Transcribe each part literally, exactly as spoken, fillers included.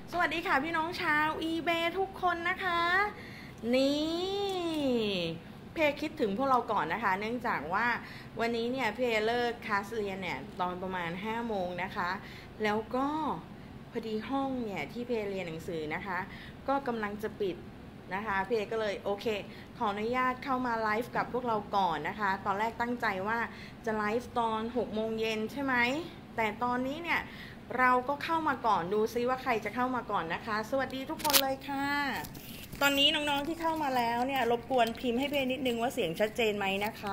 สวัสดีค่ะพี่น้องชาว eBay ทุกคนนะคะนี่เพคิดถึงพวกเราก่อนนะคะเนื่องจากว่าวันนี้เนี่ยเพเลิกคลาสเรียนเนี่ยตอนประมาณห้าโมงนะคะแล้วก็พอดีห้องเนี่ยที่เพเรียนหนังสือนะคะก็กำลังจะปิดนะคะเพก็เลยโอเคขออนุญาตเข้ามาไลฟ์กับพวกเราก่อนนะคะตอนแรกตั้งใจว่าจะไลฟ์ตอนหกโมงเย็นใช่ไหมแต่ตอนนี้เนี่ยเราก็เข้ามาก่อนดูซิว่าใครจะเข้ามาก่อนนะคะสวัสดีทุกคนเลยค่ะตอนนี้น้องๆที่เข้ามาแล้วเนี่ยรบกวนพิมพ์ให้เพนิดนึงว่าเสียงชัดเจนไหมนะคะ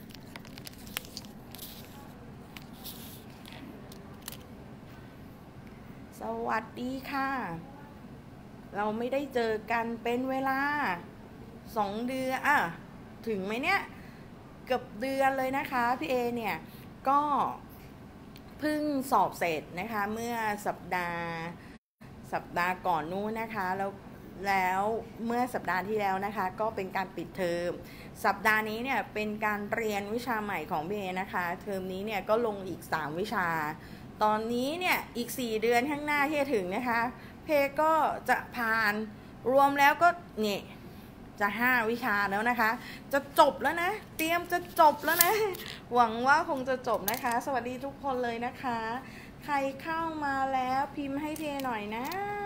สวัสดีค่ะเราไม่ได้เจอกันเป็นเวลาสองเดือนอ่ะถึงไหมเนี่ยเกือบเดือนเลยนะคะพี่เอเนี่ยก็เพิ่งสอบเสร็จนะคะเมื่อสัปดาห์สัปดาห์ก่อนนู้นนะคะแล้วแล้วเมื่อสัปดาห์ที่แล้วนะคะก็เป็นการปิดเทอมสัปดาห์นี้เนี่ยเป็นการเรียนวิชาใหม่ของพี่เอนะคะเทอมนี้เนี่ยก็ลงอีกสามวิชาตอนนี้เนี่ยอีกสี่เดือนข้างหน้าที่จะถึงนะคะเพก็จะผ่านรวมแล้วก็เนี่ยจะห้าวิชาแล้วนะคะจะจบแล้วนะเตรียมจะจบแล้วนะหวังว่าคงจะจบนะคะสวัสดีทุกคนเลยนะคะใครเข้ามาแล้วพิมพ์ให้เพหน่อยนะ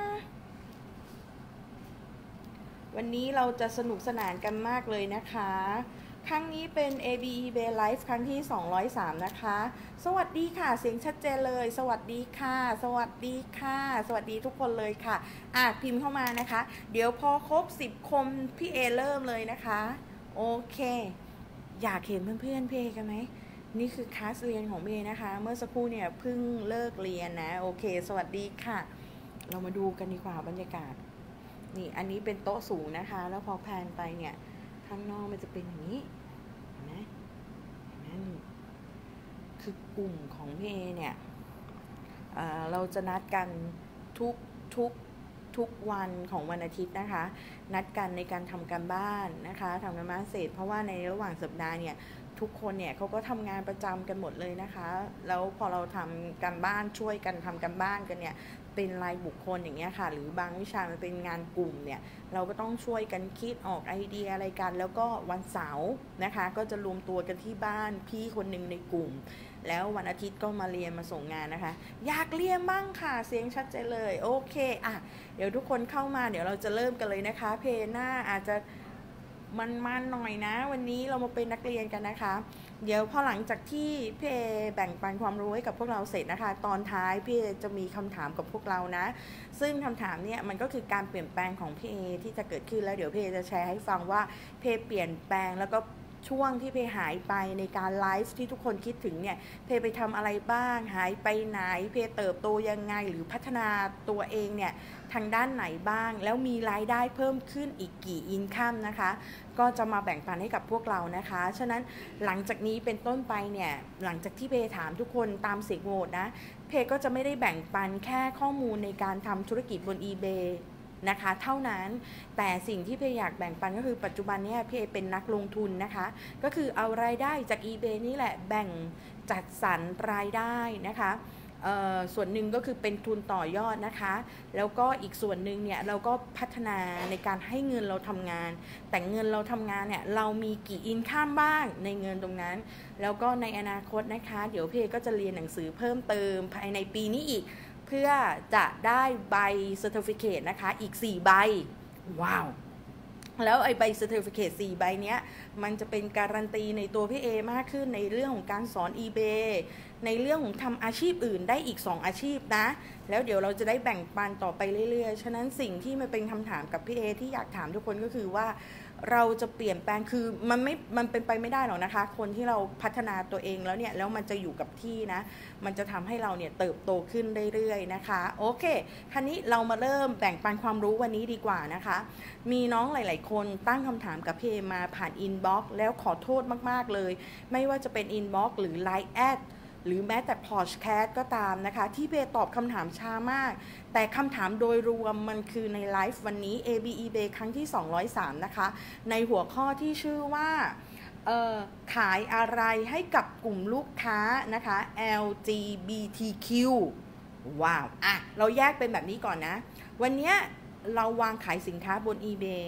วันนี้เราจะสนุกสนานกันมากเลยนะคะครั้งนี้เป็น เอ บี eBay Live ครั้งที่สองร้อยสามนะคะสวัสดีค่ะเสียงชัดเจนเลยสวัสดีค่ะสวัสดีค่ะสวัสดีทุกคนเลยค่ะอ่ะพิมพ์เข้ามานะคะเดี๋ยวพอครบสิบคนพี่เอเริ่มเลยนะคะโอเคอยากเห็นเพื่อนๆพี่เอกันไหมนี่คือคลาสเรียนของพี่เอนะคะเมื่อสักครู่เนี่ยเพิ่งเลิกเรียนนะโอเคสวัสดีค่ะเรามาดูกันดีกว่าบรรยากาศนี่อันนี้เป็นโต๊ะสูงนะคะแล้วพอแพนไปเนี่ยข้างนอกมันจะเป็นอย่างนี้เห็นไหมเห็นไหมนี่คือกลุ่มของพี่เอเนี่ย เอ่อ เราจะนัดกันทุกทุกทุกวันของวันอาทิตย์นะคะนัดกันในการทำการบ้านนะคะทำการบ้านเสร็จเพราะว่าในระหว่างสัปดาห์เนี่ยทุกคนเนี่ยเขาก็ทำงานประจำกันหมดเลยนะคะแล้วพอเราทำการบ้านช่วยกันทำการบ้านกันเนี่ยเป็นรายบุคคลอย่างเงี้ยค่ะหรือบางวิชามันเป็นงานกลุ่มเนี่ยเราก็ต้องช่วยกันคิดออกไอเดียอะไรกันแล้วก็วันเสาร์นะคะก็จะรวมตัวกันที่บ้านพี่คนหนึ่งในกลุ่มแล้ววันอาทิตย์ก็มาเรียนมาส่งงานนะคะอยากเรียนบ้างค่ะเสียงชัดเจนเลยโอเคอ่ะเดี๋ยวทุกคนเข้ามาเดี๋ยวเราจะเริ่มกันเลยนะคะเพหน้าอาจจะมันๆหน่อยนะวันนี้เรามาเป็นนักเรียนกันนะคะเดี๋ยวพอหลังจากที่พี่เอแบ่งปันความรู้ให้กับพวกเราเสร็จนะคะตอนท้ายพี่เอจะมีคำถามกับพวกเรานะซึ่งคำถามเนี่ยมันก็คือการเปลี่ยนแปลงของพี่เอที่จะเกิดขึ้นแล้วเดี๋ยวพี่เอจะแชร์ให้ฟังว่าพี่เอเปลี่ยนแปลงแล้วก็ช่วงที่เพหายไปในการไลฟ์ที่ทุกคนคิดถึงเนี่ยเพไปทำอะไรบ้างหายไปไหนเพเติบโตยังไงหรือพัฒนาตัวเองเนี่ยทางด้านไหนบ้างแล้วมีรายได้เพิ่มขึ้นอีกกี่อินคัมนะคะก็จะมาแบ่งปันให้กับพวกเรานะคะฉะนั้นหลังจากนี้เป็นต้นไปเนี่ยหลังจากที่เพถามทุกคนตามเสียงโหวตนะเพก็จะไม่ได้แบ่งปันแค่ข้อมูลในการทำธุรกิจบน eBayนะคะเท่านั้นแต่สิ่งที่เพอยากแบ่งปันก็คือปัจจุบันนี้เพเป็นนักลงทุนนะคะก็คือเอารายได้จาก eBay นี่แหละแบ่งจัดสรรรายได้นะคะส่วนหนึ่งก็คือเป็นทุนต่อยอดนะคะแล้วก็อีกส่วนหนึ่งเนี่ยเราก็พัฒนาในการให้เงินเราทำงานแต่เงินเราทำงานเนี่ยเรามีกี่อินคัมบ้างในเงินตรงนั้นแล้วก็ในอนาคตนะคะเดี๋ยวเพก็จะเรียนหนังสือเพิ่มเติมภายในปีนี้อีกเพื่อจะได้ใบ Certificate นะคะอีกสี่ใบว้าวแล้วไอ้ใบ Certificate สี่ใบเนี้ยมันจะเป็นการันตีในตัวพี่เอมากขึ้นในเรื่องของการสอน eBay ในเรื่องของทำอาชีพอื่นได้อีกสองอาชีพนะแล้วเดี๋ยวเราจะได้แบ่งปันต่อไปเรื่อยๆฉะนั้นสิ่งที่มันเป็นคำถามกับพี่เอที่อยากถามทุกคนก็คือว่าเราจะเปลี่ยนแปลงคือมันไม่มันเป็นไปไม่ได้หรอกนะคะคนที่เราพัฒนาตัวเองแล้วเนี่ยแล้วมันจะอยู่กับที่นะมันจะทำให้เราเนี่ยเติบโตขึ้นเรื่อยๆนะคะโอเคคันนี้เรามาเริ่มแบ่งปันความรู้วันนี้ดีกว่านะคะมีน้องหลายๆคนตั้งคำถามกับพี่เอมาผ่านอินบ็อกซ์แล้วขอโทษมากๆเลยไม่ว่าจะเป็นอินบ็อกซ์หรือ ไลน์ แอดหรือแม้แต่พอดแคสต์ก็ตามนะคะที่เพตอบคำถามช้ามากแต่คำถามโดยรวมมันคือในไลฟ์วันนี้ เอ บี eBay ครั้งที่สองร้อยสามนะคะในหัวข้อที่ชื่อว่าขายอะไรให้กับกลุ่มลูกค้านะคะ แอล จี บี ที คิว ว้าวอ่ะเราแยกเป็นแบบนี้ก่อนนะวันนี้เราวางขายสินค้าบน eBay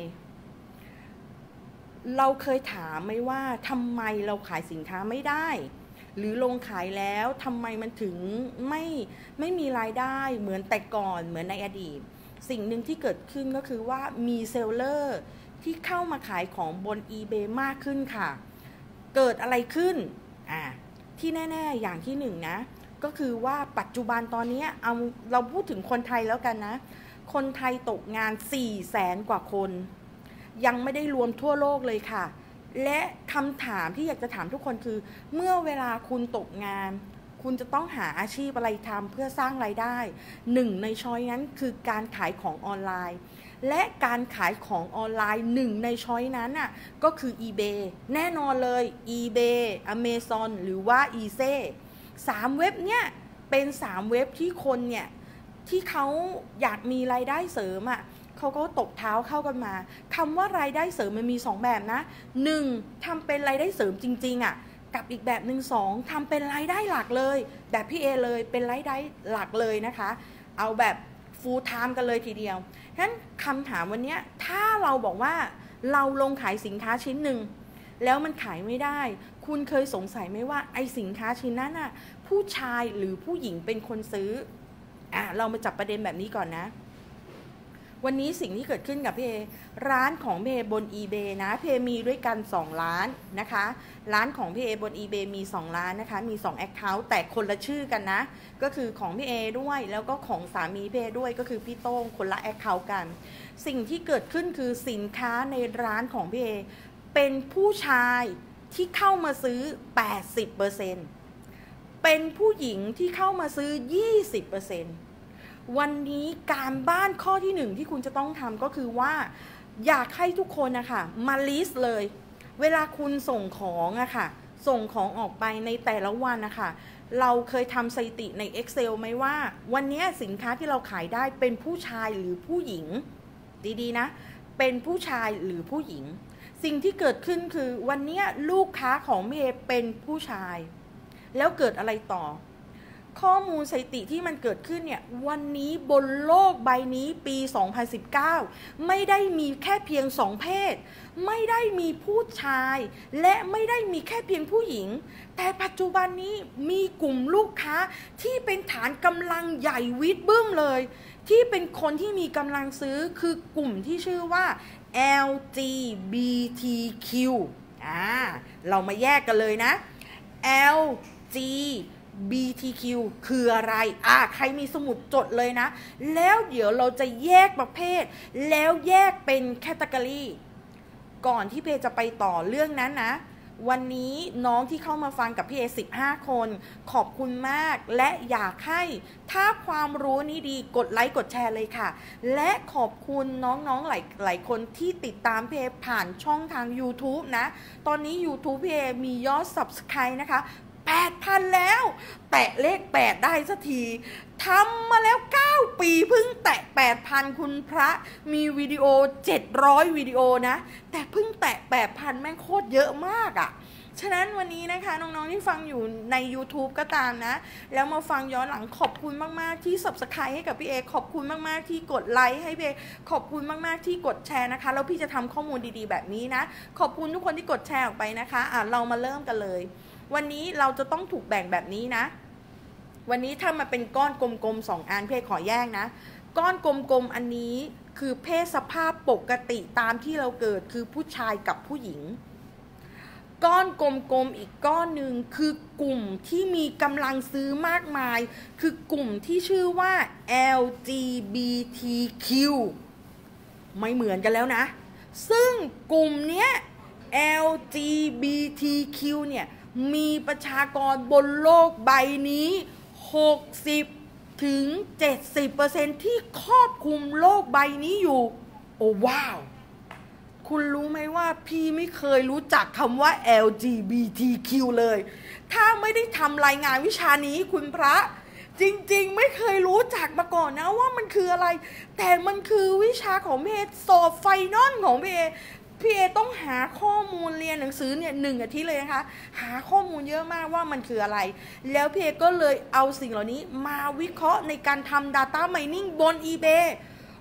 เราเคยถามไหมว่าทำไมเราขายสินค้าไม่ได้หรือลงขายแล้วทำไมมันถึงไม่ไม่มีรายได้เหมือนแต่ก่อนเหมือนในอดีตสิ่งหนึ่งที่เกิดขึ้นก็คือว่ามีเซลเลอร์ที่เข้ามาขายของบน eBay มากขึ้นค่ะเกิดอะไรขึ้นอ่ะที่แน่ๆอย่างที่หนึ่งนะก็คือว่าปัจจุบันตอนนี้เอาเราพูดถึงคนไทยแล้วกันนะคนไทยตกงานสี่แสนกว่าคนยังไม่ได้รวมทั่วโลกเลยค่ะและคำถามที่อยากจะถามทุกคนคือเมื่อเวลาคุณตกงานคุณจะต้องหาอาชีพอะไรทำเพื่อสร้างรายได้หนึ่งในช้อยนั้นคือการขายของออนไลน์และการขายของออนไลน์หนึ่งในช้อยนั้นน่ะก็คือ eBay แน่นอนเลย eBay Amazon หรือว่า eBay สามเว็บเนี้ยเป็นสามเว็บที่คนเนี่ยที่เขาอยากมีรายได้เสริมอ่ะเขาก็ตบเท้าเข้ากันมาคำว่ารายได้เสริมมันมีสองแบบนะหนึ่งทำเป็นรายได้เสริมจริงๆอ่ะกับอีกแบบหนึ่งสองทำเป็นรายได้หลักเลยแบบพี่เอเลยเป็นรายได้หลักเลยนะคะเอาแบบ full time กันเลยทีเดียวฉะนั้นคำถามวันนี้ถ้าเราบอกว่าเราลงขายสินค้าชิ้นหนึ่งแล้วมันขายไม่ได้คุณเคยสงสัยไหมว่าไอสินค้าชิ้นนั้นน่ะผู้ชายหรือผู้หญิงเป็นคนซื้ออ่ะเรามาจับประเด็นแบบนี้ก่อนนะวันนี้สิ่งที่เกิดขึ้นกับพี่เอร้านของพี่เอบน eBay นะพี่เอมีด้วยกันสองร้านนะคะร้านของพี่เอบน eBay มีสองร้านนะคะมีสอง account แต่คนละชื่อกันนะก็คือของพี่เอด้วยแล้วก็ของสามีพี่เอด้วยก็คือพี่โต้งคนละ account กันสิ่งที่เกิดขึ้นคือสินค้าในร้านของพี่เอเป็นผู้ชายที่เข้ามาซื้อ แปดสิบเปอร์เซ็นต์ เป็นผู้หญิงที่เข้ามาซื้อ ยี่สิบเปอร์เซ็นต์วันนี้การบ้านข้อที่หนึ่งที่คุณจะต้องทำก็คือว่าอยากให้ทุกคนนะคะมาลิสต์เลยเวลาคุณส่งของอะค่ะส่งของออกไปในแต่ละวันนะคะเราเคยทำสถิติใน Excel ไหมว่าวันนี้สินค้าที่เราขายได้เป็นผู้ชายหรือผู้หญิงดีๆนะเป็นผู้ชายหรือผู้หญิงสิ่งที่เกิดขึ้นคือวันนี้ลูกค้าของเมย์เป็นผู้ชายแล้วเกิดอะไรต่อข้อมูลสถิติที่มันเกิดขึ้นเนี่ยวันนี้บนโลกใบนี้ปีสองพันสิบเก้าไม่ได้มีแค่เพียงสองเพศไม่ได้มีผู้ชายและไม่ได้มีแค่เพียงผู้หญิงแต่ปัจจุบันนี้มีกลุ่มลูกค้าที่เป็นฐานกำลังใหญ่วิดบึ้มเลยที่เป็นคนที่มีกำลังซื้อคือกลุ่มที่ชื่อว่า แอล จี บี ที คิว อ่าเรามาแยกกันเลยนะ แอล จี บี ที คิว คืออะไรอ่ะใครมีสมุดจดเลยนะแล้วเดี๋ยวเราจะแยกประเภทแล้วแยกเป็นแคตตากรีก่อนที่เพจะไปต่อเรื่องนั้นนะวันนี้น้องที่เข้ามาฟังกับพี่เอสิบห้าคนขอบคุณมากและอยากให้ถ้าความรู้นี้ดีกดไลค์กดแชร์เลยค่ะและขอบคุณน้องๆหลายหลายคนที่ติดตามพี่เอผ่านช่องทาง YouTube นะตอนนี้ YouTube พี่เอมียอด Subscribe นะคะ แปดพัน แล้วแตะเลขแปดได้สักทีทำมาแล้วเก้าปีเพิ่งแตะ แปดพัน คุณพระมีวิดีโอเจ็ดร้อยวิดีโอนะแต่เพิ่งแตะ แปดพัน แม่งโคตรเยอะมากอะ่ะฉะนั้นวันนี้นะคะน้องๆที่ฟังอยู่ใน YouTube ก็ตามนะแล้วมาฟังย้อนหลังขอบคุณมากๆที่ Subscribe ให้กับพี่เอขอบคุณมากๆที่กดไลค์ให้พี่เอขอบคุณมากๆที่กดแชร์นะคะแล้วพี่จะทำข้อมูลดีๆแบบนี้นะขอบคุณทุกคนที่กดแชร์ออกไปนะคะอ่ะเรามาเริ่มกันเลยวันนี้เราจะต้องถูกแบ่งแบบนี้นะวันนี้ถ้ามาเป็นก้อนกลมๆสองอันพี่ขอแยกนะก้อนกลมๆอันนี้คือเพศสภาพปกติตามที่เราเกิดคือผู้ชายกับผู้หญิงก้อนกลมๆอีกก้อนหนึ่งคือกลุ่มที่มีกำลังซื้อมากมายคือกลุ่มที่ชื่อว่า แอล จี บี ที คิว ไม่เหมือนกันแล้วนะซึ่งกลุ่มเนี้ย แอล จี บี ที คิว เนี่ยมีประชากรบนโลกใบนี้หกสิบถึงเจ็ดสิบเปอร์เซ็นต์ ที่ครอบคลุมโลกใบนี้อยู่โอ้ว้าวคุณรู้ไหมว่าพี่ไม่เคยรู้จักคำว่า แอล จี บี ที คิว เลยถ้าไม่ได้ทำรายงานวิชานี้คุณพระจริงๆไม่เคยรู้จักมาก่อนนะว่ามันคืออะไรแต่มันคือวิชาของพี่เอสอบไฟนอลของพี่เอพี่เอต้องหาข้อมูลเรียนหนังสือเนี่ยหนึ่งอาทิตย์เลยนะคะหาข้อมูลเยอะมากว่ามันคืออะไรแล้วพี่เอก็เลยเอาสิ่งเหล่านี้มาวิเคราะห์ในการทำ Data Mining บน eBay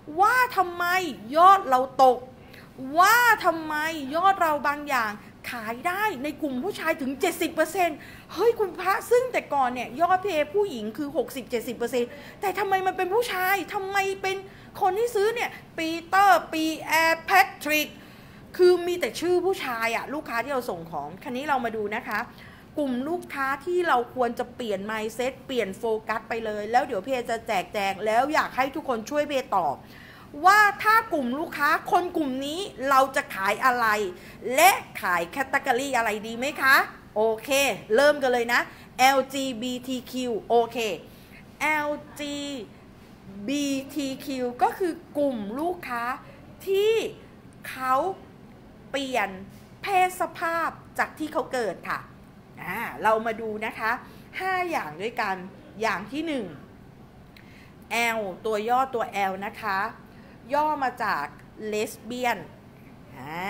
ว่าทำไมยอดเราตกว่าทำไมยอดเราบางอย่างขายได้ในกลุ่มผู้ชายถึง เจ็ดสิบเปอร์เซ็นต์ เฮ้ยคุณพระซึ่งแต่ก่อนเนี่ยยอดเพผู้หญิงคือ หกสิบถึงเจ็ดสิบเปอร์เซ็นต์ แต่ทำไมมันเป็นผู้ชายทำไมเป็นคนที่ซื้อเนี่ยปีเตอร์ปีแอร์แพทริกคือมีแต่ชื่อผู้ชายอะลูกค้าที่เราส่งของคันนี้เรามาดูนะคะกลุ่มลูกค้าที่เราควรจะเปลี่ยน mindset เปลี่ยนโฟกัสไปเลยแล้วเดี๋ยวเพจะแจกแจงแล้วอยากให้ทุกคนช่วยเพตอบว่าถ้ากลุ่มลูกค้าคนกลุ่มนี้เราจะขายอะไรและขายแคตตากรีอะไรดีไหมคะโอเคเริ่มกันเลยนะ แอล จี บี ที คิว โอเค แอล จี บี ที คิว ก็คือกลุ่มลูกค้าที่เขาเปลี่ยนเพศสภาพจากที่เขาเกิดค่ะอ่าเรามาดูนะคะห้าอย่างด้วยกันอย่างที่หนึ่ง L ตัวย่อตัว L นะคะย่อมาจากเลสเบี้ยนอ่า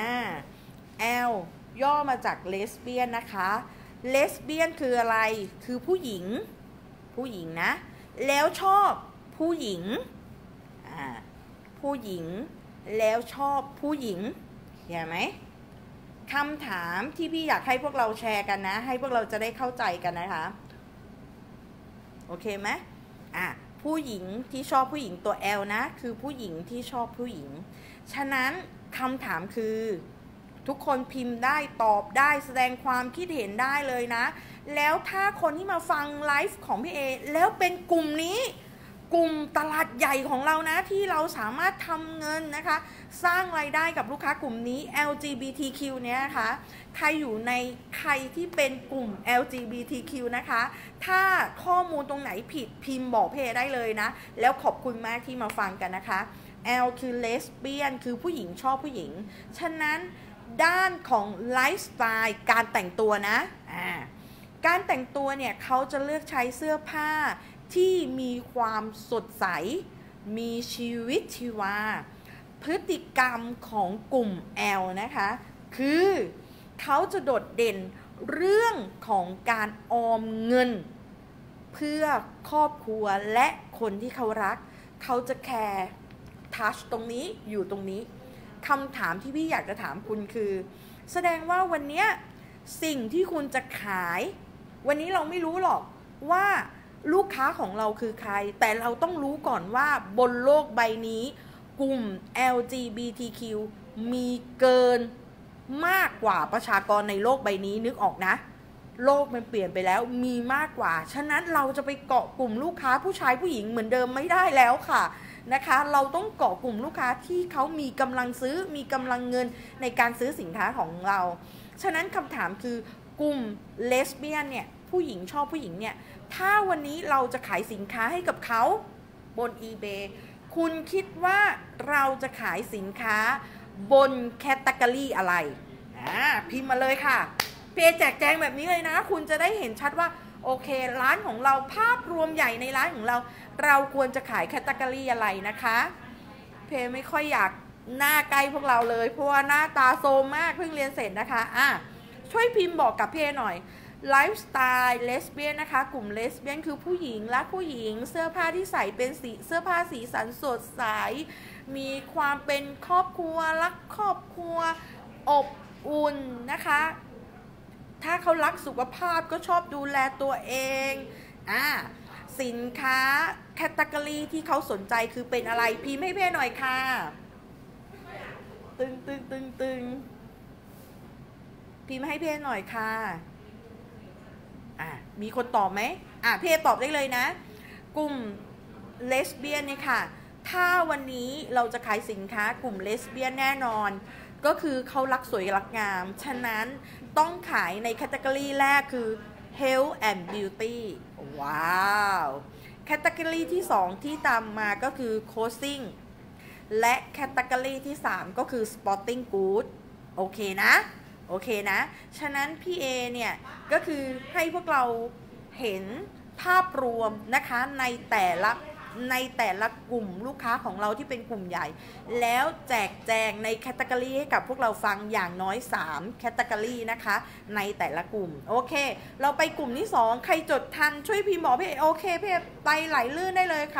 L ย่อมาจากเลสเบี้ยนนะคะเลสเบี้ยนคืออะไรคือผู้หญิงผู้หญิงนะแล้วชอบผู้หญิงอ่าผู้หญิงแล้วชอบผู้หญิงเห็นไหมคำถามที่พี่อยากให้พวกเราแชร์กันนะให้พวกเราจะได้เข้าใจกันนะคะโอเคไหมอ่ะผู้หญิงที่ชอบผู้หญิงตัว L นะคือผู้หญิงที่ชอบผู้หญิงฉะนั้นคำถามคือทุกคนพิมพ์ได้ตอบได้แสดงความคิดเห็นได้เลยนะแล้วถ้าคนที่มาฟังไลฟ์ของพี่เอแล้วเป็นกลุ่มนี้กลุ่มตลาดใหญ่ของเรานะที่เราสามารถทำเงินนะคะสร้างรายได้กับลูกค้ากลุ่มนี้ แอล จี บี ที คิว เนี่ยนะคะใครอยู่ในใครที่เป็นกลุ่ม แอล จี บี ที คิว นะคะถ้าข้อมูลตรงไหนผิดพิมพ์บอกเพได้เลยนะแล้วขอบคุณมากที่มาฟังกันนะคะ L คือเลสเบี้ยนคือผู้หญิงชอบผู้หญิงฉะนั้นด้านของไลฟ์สไตล์การแต่งตัวนะอ่าการแต่งตัวเนี่ยเขาจะเลือกใช้เสื้อผ้าที่มีความสดใสมีชีวิตชีวาพฤติกรรมของกลุ่ม L นะคะคือเขาจะโดดเด่นเรื่องของการออมเงินเพื่อครอบครัวและคนที่เขารักเขาจะแคร์ทัชตรงนี้อยู่ตรงนี้คำถามที่พี่อยากจะถามคุณคือแสดงว่าวันนี้สิ่งที่คุณจะขายวันนี้เราไม่รู้หรอกว่าลูกค้าของเราคือใครแต่เราต้องรู้ก่อนว่าบนโลกใบนี้กลุ่ม แอล จี บี ที คิว มีเกินมากกว่าประชากรในโลกใบนี้นึกออกนะโลกมันเปลี่ยนไปแล้วมีมากกว่าฉะนั้นเราจะไปเกาะกลุ่มลูกค้าผู้ชายผู้หญิงเหมือนเดิมไม่ได้แล้วค่ะนะคะเราต้องเกาะกลุ่มลูกค้าที่เขามีกำลังซื้อมีกำลังเงินในการซื้อสินค้าของเราฉะนั้นคำถามคือกลุ่มเลสเบี้ยนเนี่ยผู้หญิงชอบผู้หญิงเนี่ยถ้าวันนี้เราจะขายสินค้าให้กับเขาบน eBay คุณคิดว่าเราจะขายสินค้าบนแคตตากรีอะไรอ่าพิมพ์มาเลยค่ะเพจแจกแจงแบบนี้เลยนะคุณจะได้เห็นชัดว่าโอเคร้านของเราภาพรวมใหญ่ในร้านของเราเราควรจะขายแคตตากรีอะไรนะคะเพจไม่ค่อยอยากหน้าใกล้พวกเราเลยเพราะว่าหน้าตาโซมมากเพิ่งเรียนเสร็จนะคะอ่ะช่วยพิมพ์บอกกับเพจหน่อยไลฟ์สไตล์เลสเบี้ยนนะคะกลุ่มเลสเบี้ยนคือผู้หญิงรักผู้หญิงเสื้อผ้าที่ใส่เป็นสีเสื้อผ้าสีสันสดใสมีความเป็นครอบครัวรักครอบครัวอบอุ่นนะคะถ้าเขารักสุขภาพก็ชอบดูแลตัวเองอ่าสินค้าแคตตากรีที่เขาสนใจคือเป็นอะไรพิมพ์ให้เพ่หน่อยค่ะตึงตึงตึงตึงพิมพ์ให้เพ่หน่อยค่ะอ่ะมีคนตอบไหมอ่ะเพ่ตอบได้เลยนะกลุ่มเลสเบี้ยนเนี่ยค่ะถ้าวันนี้เราจะขายสินค้ากลุ่มเลสเบี้ยนแน่นอนก็คือเขารักสวยรักงามฉะนั้นต้องขายในแคตตากรีแรกคือ health and beauty ว้าวแคตตากรีที่สองที่ตามมาก็คือ clothing และแคตตากรีที่สามก็คือ sporting good โอเคนะโอเคนะฉะนั้นพี่เอเนี่ยก็คือให้พวกเราเห็นภาพรวมนะคะในแต่ละในแต่ละกลุ่มลูกค้าของเราที่เป็นกลุ่มใหญ่แล้วแจกแจงในแคตตากรีให้กับพวกเราฟังอย่างน้อยสามแคตตากรีนะคะในแต่ละกลุ่มโอเคเราไปกลุ่มที่สองใครจดทันช่วยพิมพ์บอกพี่โอเคพี่ไปไหลลื่นได้เลยค่ะ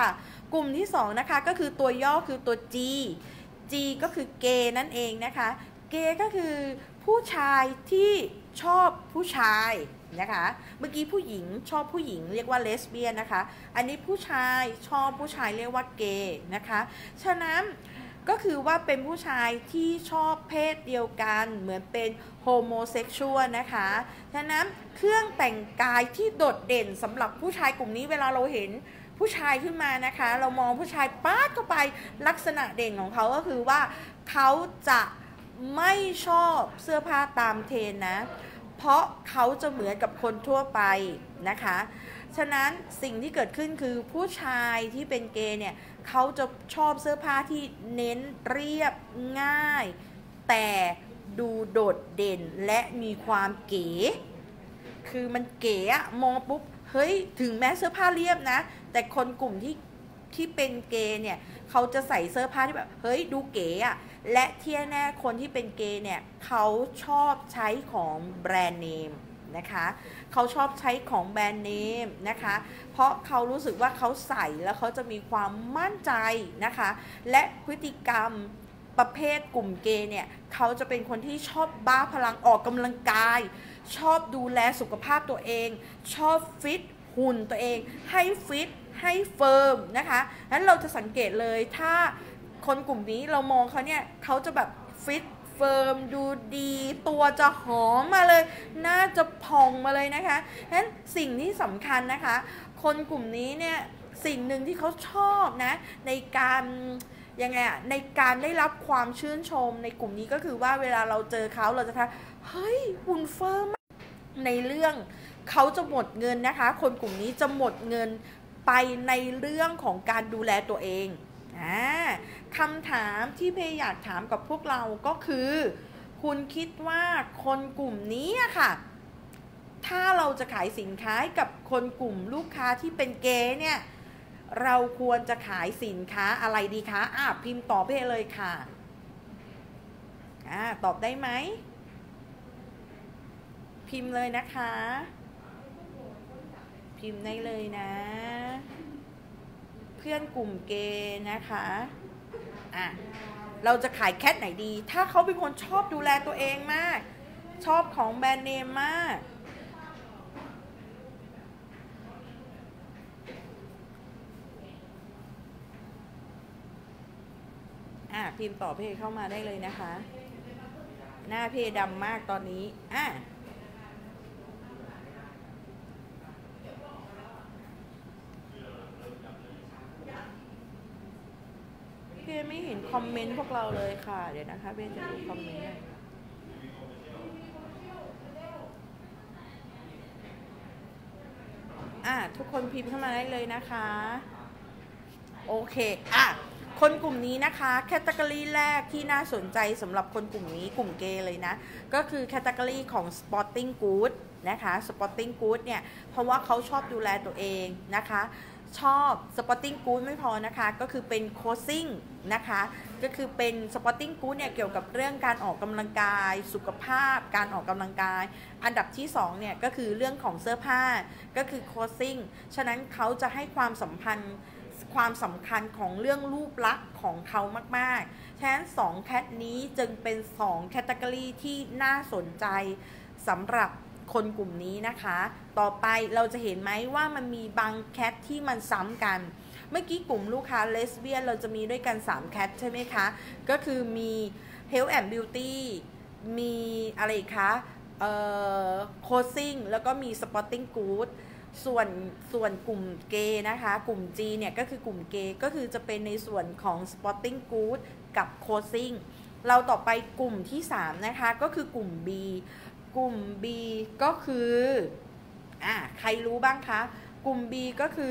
กลุ่มที่สองนะคะก็คือตัวย่อคือตัว G G ก็คือเกย์นั่นเองนะคะเกย์ก็คือผู้ชายที่ชอบผู้ชายนะคะเมื่อกี้ผู้หญิงชอบผู้หญิงเรียกว่าเลสเบี้ยนนะคะอันนี้ผู้ชายชอบผู้ชายเรียกว่าเกย์นะคะฉะนั้นก็คือว่าเป็นผู้ชายที่ชอบเพศเดียวกันเหมือนเป็นโฮโมเซ็กชวลนะคะฉะนั้นเครื่องแต่งกายที่โดดเด่นสำหรับผู้ชายกลุ่มนี้เวลาเราเห็นผู้ชายขึ้นมานะคะเรามองผู้ชายป๊าดเข้าไปลักษณะเด่นของเขาก็คือว่าเขาจะไม่ชอบเสื้อผ้าตามเทรนนะเพราะเขาจะเหมือนกับคนทั่วไปนะคะฉะนั้นสิ่งที่เกิดขึ้นคือผู้ชายที่เป็นเกย์เนี่ยเขาจะชอบเสื้อผ้าที่เน้นเรียบง่ายแต่ดูโดดเด่นและมีความเก๋คือมันเก๋อะมองปุ๊บเฮ้ยถึงแม้เสื้อผ้าเรียบนะแต่คนกลุ่มที่ที่เป็นเกย์เนี่ยเขาจะใส่เสื้อผ้าที่แบบเฮ้ยดูเก๋อะและที่แน่คนที่เป็นเกย์เนี่ยเขาชอบใช้ของแบรนด์เนมนะคะเขาชอบใช้ของแบรนด์เนมนะคะเพราะเขารู้สึกว่าเขาใส่แล้วเขาจะมีความมั่นใจนะคะและพฤติกรรมประเภทกลุ่มเกย์เนี่ยเขาจะเป็นคนที่ชอบบ้าพลังออกกำลังกายชอบดูแลสุขภาพตัวเองชอบฟิตหุ่นตัวเองให้ฟิตให้เฟิร์มนะคะนั้นเราจะสังเกตเลยถ้าคนกลุ่มนี้เรามองเขาเนี่ยเขาจะแบบฟิตเฟิร์มดูดีตัวจะหอมมาเลยหน้าจะพองมาเลยนะคะนั้นสิ่งที่สำคัญนะคะคนกลุ่มนี้เนี่ยสิ่งหนึ่งที่เขาชอบนะในการยังไงอะในการได้รับความชื่นชมในกลุ่มนี้ก็คือว่าเวลาเราเจอเขาเราจะทักเฮ้ยหุ่นเฟิร์มในเรื่องเขาจะหมดเงินนะคะคนกลุ่มนี้จะหมดเงินไปในเรื่องของการดูแลตัวเองอ่าคำถามที่เพย์อยากถามกับพวกเราก็คือคุณคิดว่าคนกลุ่มนี้ค่ะถ้าเราจะขายสินค้ากับคนกลุ่มลูกค้าที่เป็นเกย์เนี่ยเราควรจะขายสินค้าอะไรดีคะอ่ะพิมพ์ตอบเพย์เลยค่ะอ่าตอบได้ไหมพิมพ์เลยนะคะพิมพ์ได้เลยนะเพื่อนกลุ่มเกย์นะคะอ่ะเราจะขายแคทไหนดีถ้าเขาเป็นคนชอบดูแลตัวเองมากชอบของแบรนด์เนมมากอ่ะพิมพ์ต่อเพจเข้ามาได้เลยนะคะหน้าเพจดำมากตอนนี้อ่ะเพจไม่เห็นคอมเมนต์พวกเราเลยค่ะเดี๋ยวนะคะเพจจะดูคอมเมนต์อ่ะทุกคนพิมพ์เข้ามาได้เลยนะคะโอเคอ่ะคนกลุ่มนี้นะคะแคตตากรีแรกที่น่าสนใจสำหรับคนกลุ่มนี้กลุ่มเกย์เลยนะก็คือแคตตากรีของ Sporting Good นะคะ Sporting Good เนี่ยเพราะว่าเขาชอบดูแลตัวเองนะคะชอบ Sporting Good ไม่พอนะคะก็คือเป็นโคชซิ่งนะคะก็คือเป็น Sporting Good เนี่ยเกี่ยวกับเรื่องการออกกำลังกายสุขภาพการออกกำลังกายอันดับที่สองเนี่ยก็คือเรื่องของเสื้อผ้าก็คือโคชซิ่งฉะนั้นเขาจะให้ความสัมพันธ์ความสำคัญของเรื่องรูปลักษณ์ของเขามากๆฉะนั้นสองแคทนี้จึงเป็นสองแคตตากรีที่น่าสนใจสำหรับคนกลุ่มนี้นะคะต่อไปเราจะเห็นไหมว่ามันมีบางแคทที่มันซ้ำกันเมื่อกี้กลุ่มลูกค้าเลสเบี้ยนเราจะมีด้วยกันสามแคทใช่ไหมคะก็คือมี Health and Beauty มีอะไรคะเอ่อ Coaching แล้วก็มี Sporting Goodส่วนส่วนกลุ่มเกย์นะคะกลุ่ม G เนี่ยก็คือกลุ่มเกย์ก็คือจะเป็นในส่วนของ Sporting Good กับ Coaching เราต่อไปกลุ่มที่สามนะคะก็คือกลุ่ม B กลุ่ม B ก็คืออ่ะใครรู้บ้างคะกลุ่ม B ก็คือ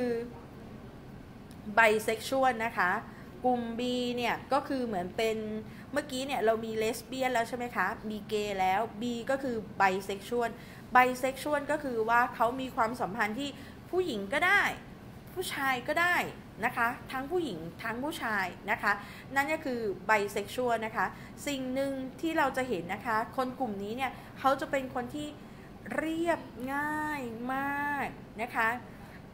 Bisexual นะคะกลุ่ม B เนี่ยก็คือเหมือนเป็นเมื่อกี้เนี่ยเรามีเลสเบี้ยนแล้วใช่ไหมคะมีเกย์แล้ว B ก็คือ Bisexual Bisexual ก็คือว่าเขามีความสัมพันธ์ที่ผู้หญิงก็ได้ผู้ชายก็ได้นะคะทั้งผู้หญิงทั้งผู้ชายนะคะนั่นก็คือ Bisexual นะคะสิ่งหนึ่งที่เราจะเห็นนะคะคนกลุ่มนี้เนี่ยเขาจะเป็นคนที่เรียบง่ายมากนะคะ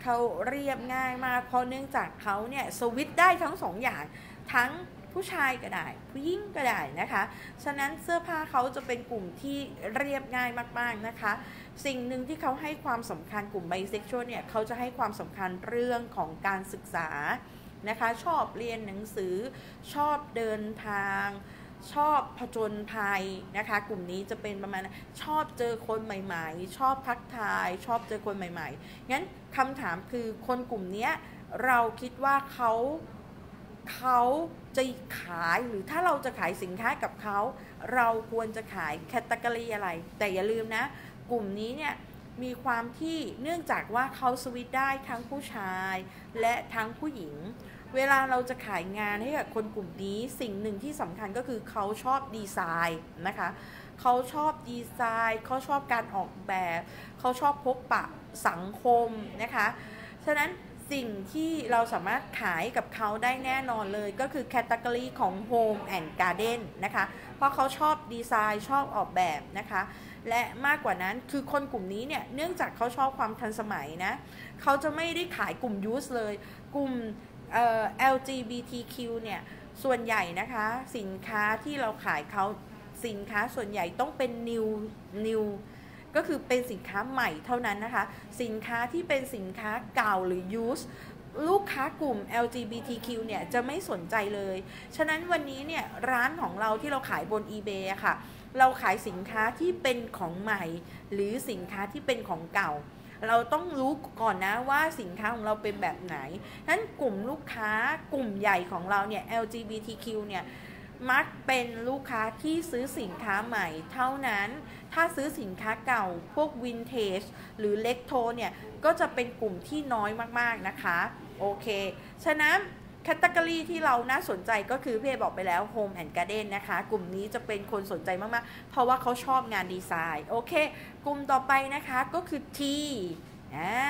เขาเรียบง่ายมากเพราะเนื่องจากเขาเนี่ยสวิตช์ได้ทั้งสองอย่างทั้งผู้ชายก็ได้ผู้หญิงก็ได้นะคะฉะนั้นเสื้อผ้าเขาจะเป็นกลุ่มที่เรียบง่ายมากๆนะคะสิ่งหนึ่งที่เขาให้ความสำคัญกลุ่มไบเซ็กชวลเนี่ยเขาจะให้ความสำคัญเรื่องของการศึกษานะคะชอบเรียนหนังสือชอบเดินทางชอบผจญภัยนะคะกลุ่มนี้จะเป็นประมาณชอบเจอคนใหม่ๆชอบทักทายชอบเจอคนใหม่ๆงั้นคำถามคือคนกลุ่มนี้เราคิดว่าเขาเขาจะขายหรือถ้าเราจะขายสินค้ากับเขาเราควรจะขายแคตตาล็ออะไรแต่อย่าลืมนะกลุ่มนี้เนี่ยมีความที่เนื่องจากว่าเขาสวิตช์ได้ทั้งผู้ชายและทั้งผู้หญิงเวลาเราจะขายงานให้กับคนกลุ่มนี้สิ่งหนึ่งที่สำคัญก็คือเขาชอบดีไซน์นะคะเขาชอบดีไซน์เขาชอบการออกแบบเขาชอบพบปะสังคมนะคะฉะนั้นสิ่งที่เราสามารถขายกับเขาได้แน่นอนเลยก็คือแคตตาล็อของ Home and Garden นะคะเพราะเขาชอบดีไซน์ชอบออกแบบนะคะและมากกว่านั้นคือคนกลุ่มนี้เนี่ยเนื่องจากเขาชอบความทันสมัยนะเขาจะไม่ได้ขายกลุ่มยูสเลยกลุ่มเอ่อ แอล จี บี ที คิว เนี่ยส่วนใหญ่นะคะสินค้าที่เราขายเขาสินค้าส่วนใหญ่ต้องเป็น new new ก็คือเป็นสินค้าใหม่เท่านั้นนะคะสินค้าที่เป็นสินค้าเก่าหรือ use ลูกค้ากลุ่ม แอล จี บี ที คิว เนี่ยจะไม่สนใจเลยฉะนั้นวันนี้เนี่ยร้านของเราที่เราขายบน eBay อะค่ะเราขายสินค้าที่เป็นของใหม่หรือสินค้าที่เป็นของเก่าเราต้องรู้ก่อนนะว่าสินค้าของเราเป็นแบบไหนนั้นกลุ่มลูกค้ากลุ่มใหญ่ของเราเนี่ย แอล จี บี ที คิว เนี่ยมักเป็นลูกค้าที่ซื้อสินค้าใหม่เท่านั้นถ้าซื้อสินค้าเก่าพวกวินเทจหรือเล็กโทเนี่ยก็จะเป็นกลุ่มที่น้อยมากๆนะคะโอเคฉะนั้นแคตตาล็อที่เราน่าสนใจก็คือพี่บอกไปแล้ว Home and Garden นะคะกลุ่มนี้จะเป็นคนสนใจมากๆเพราะว่าเขาชอบงานดีไซน์โอเคกลุ่มต่อไปนะคะก็คือ T อ่า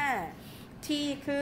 T คือ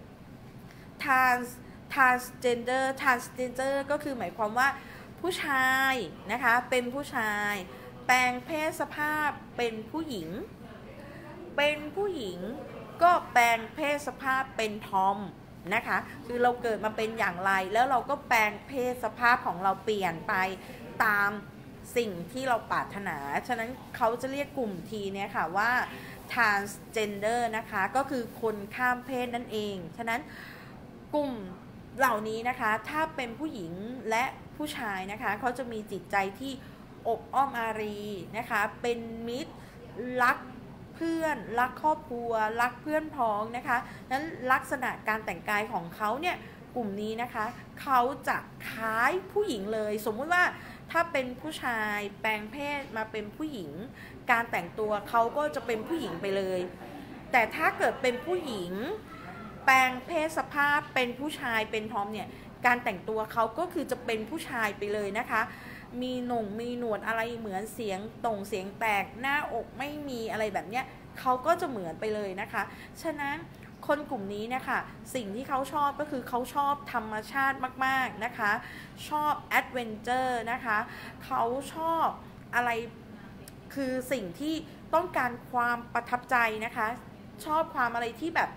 trans transgender transgender ก็คือหมายความว่าผู้ชายนะคะเป็นผู้ชายแปลงเพศสภาพเป็นผู้หญิงเป็นผู้หญิงก็แปลงเพศสภาพเป็นทอมนะคะคือเราเกิดมาเป็นอย่างไรแล้วเราก็แปลงเพศสภาพของเราเปลี่ยนไปตามสิ่งที่เราปรารถนาฉะนั้นเขาจะเรียกกลุ่มทีเนี่ยค่ะว่า transgender นะคะก็คือคนข้ามเพศนั่นเองฉะนั้นกลุ่มเหล่านี้นะคะถ้าเป็นผู้หญิงและผู้ชายนะคะเขาจะมีจิตใจที่อบอ้อมอารีนะคะเป็นมิตรรักเพื่อนรักครอบครัวรักเพื่อนพ้องนะคะนั้นลักษณะการแต่งกายของเขาเนี่ยกลุ่มนี้นะคะเขาจะคล้ายผู้หญิงเลยสมมุติว่าถ้าเป็นผู้ชายแปลงเพศมาเป็นผู้หญิงการแต่งตัวเขาก็จะเป็นผู้หญิงไปเลยแต่ถ้าเกิดเป็นผู้หญิงแปลงเพศสภาพเป็นผู้ชายเป็นทอมเนี่ยการแต่งตัวเขาก็คือจะเป็นผู้ชายไปเลยนะคะมีหน่งมีหนวดอะไรเหมือนเสียงตรงเสียงแตกหน้าอกไม่มีอะไรแบบเนี้ยเขาก็จะเหมือนไปเลยนะคะฉะนั้นคนกลุ่มนี้นะคะสิ่งที่เขาชอบก็คือเขาชอบธรรมชาติมากๆนะคะชอบแอดเวนเจอร์นะคะเขาชอบอะไรคือสิ่งที่ต้องการความประทับใจนะคะชอบความอะไรที่แบบ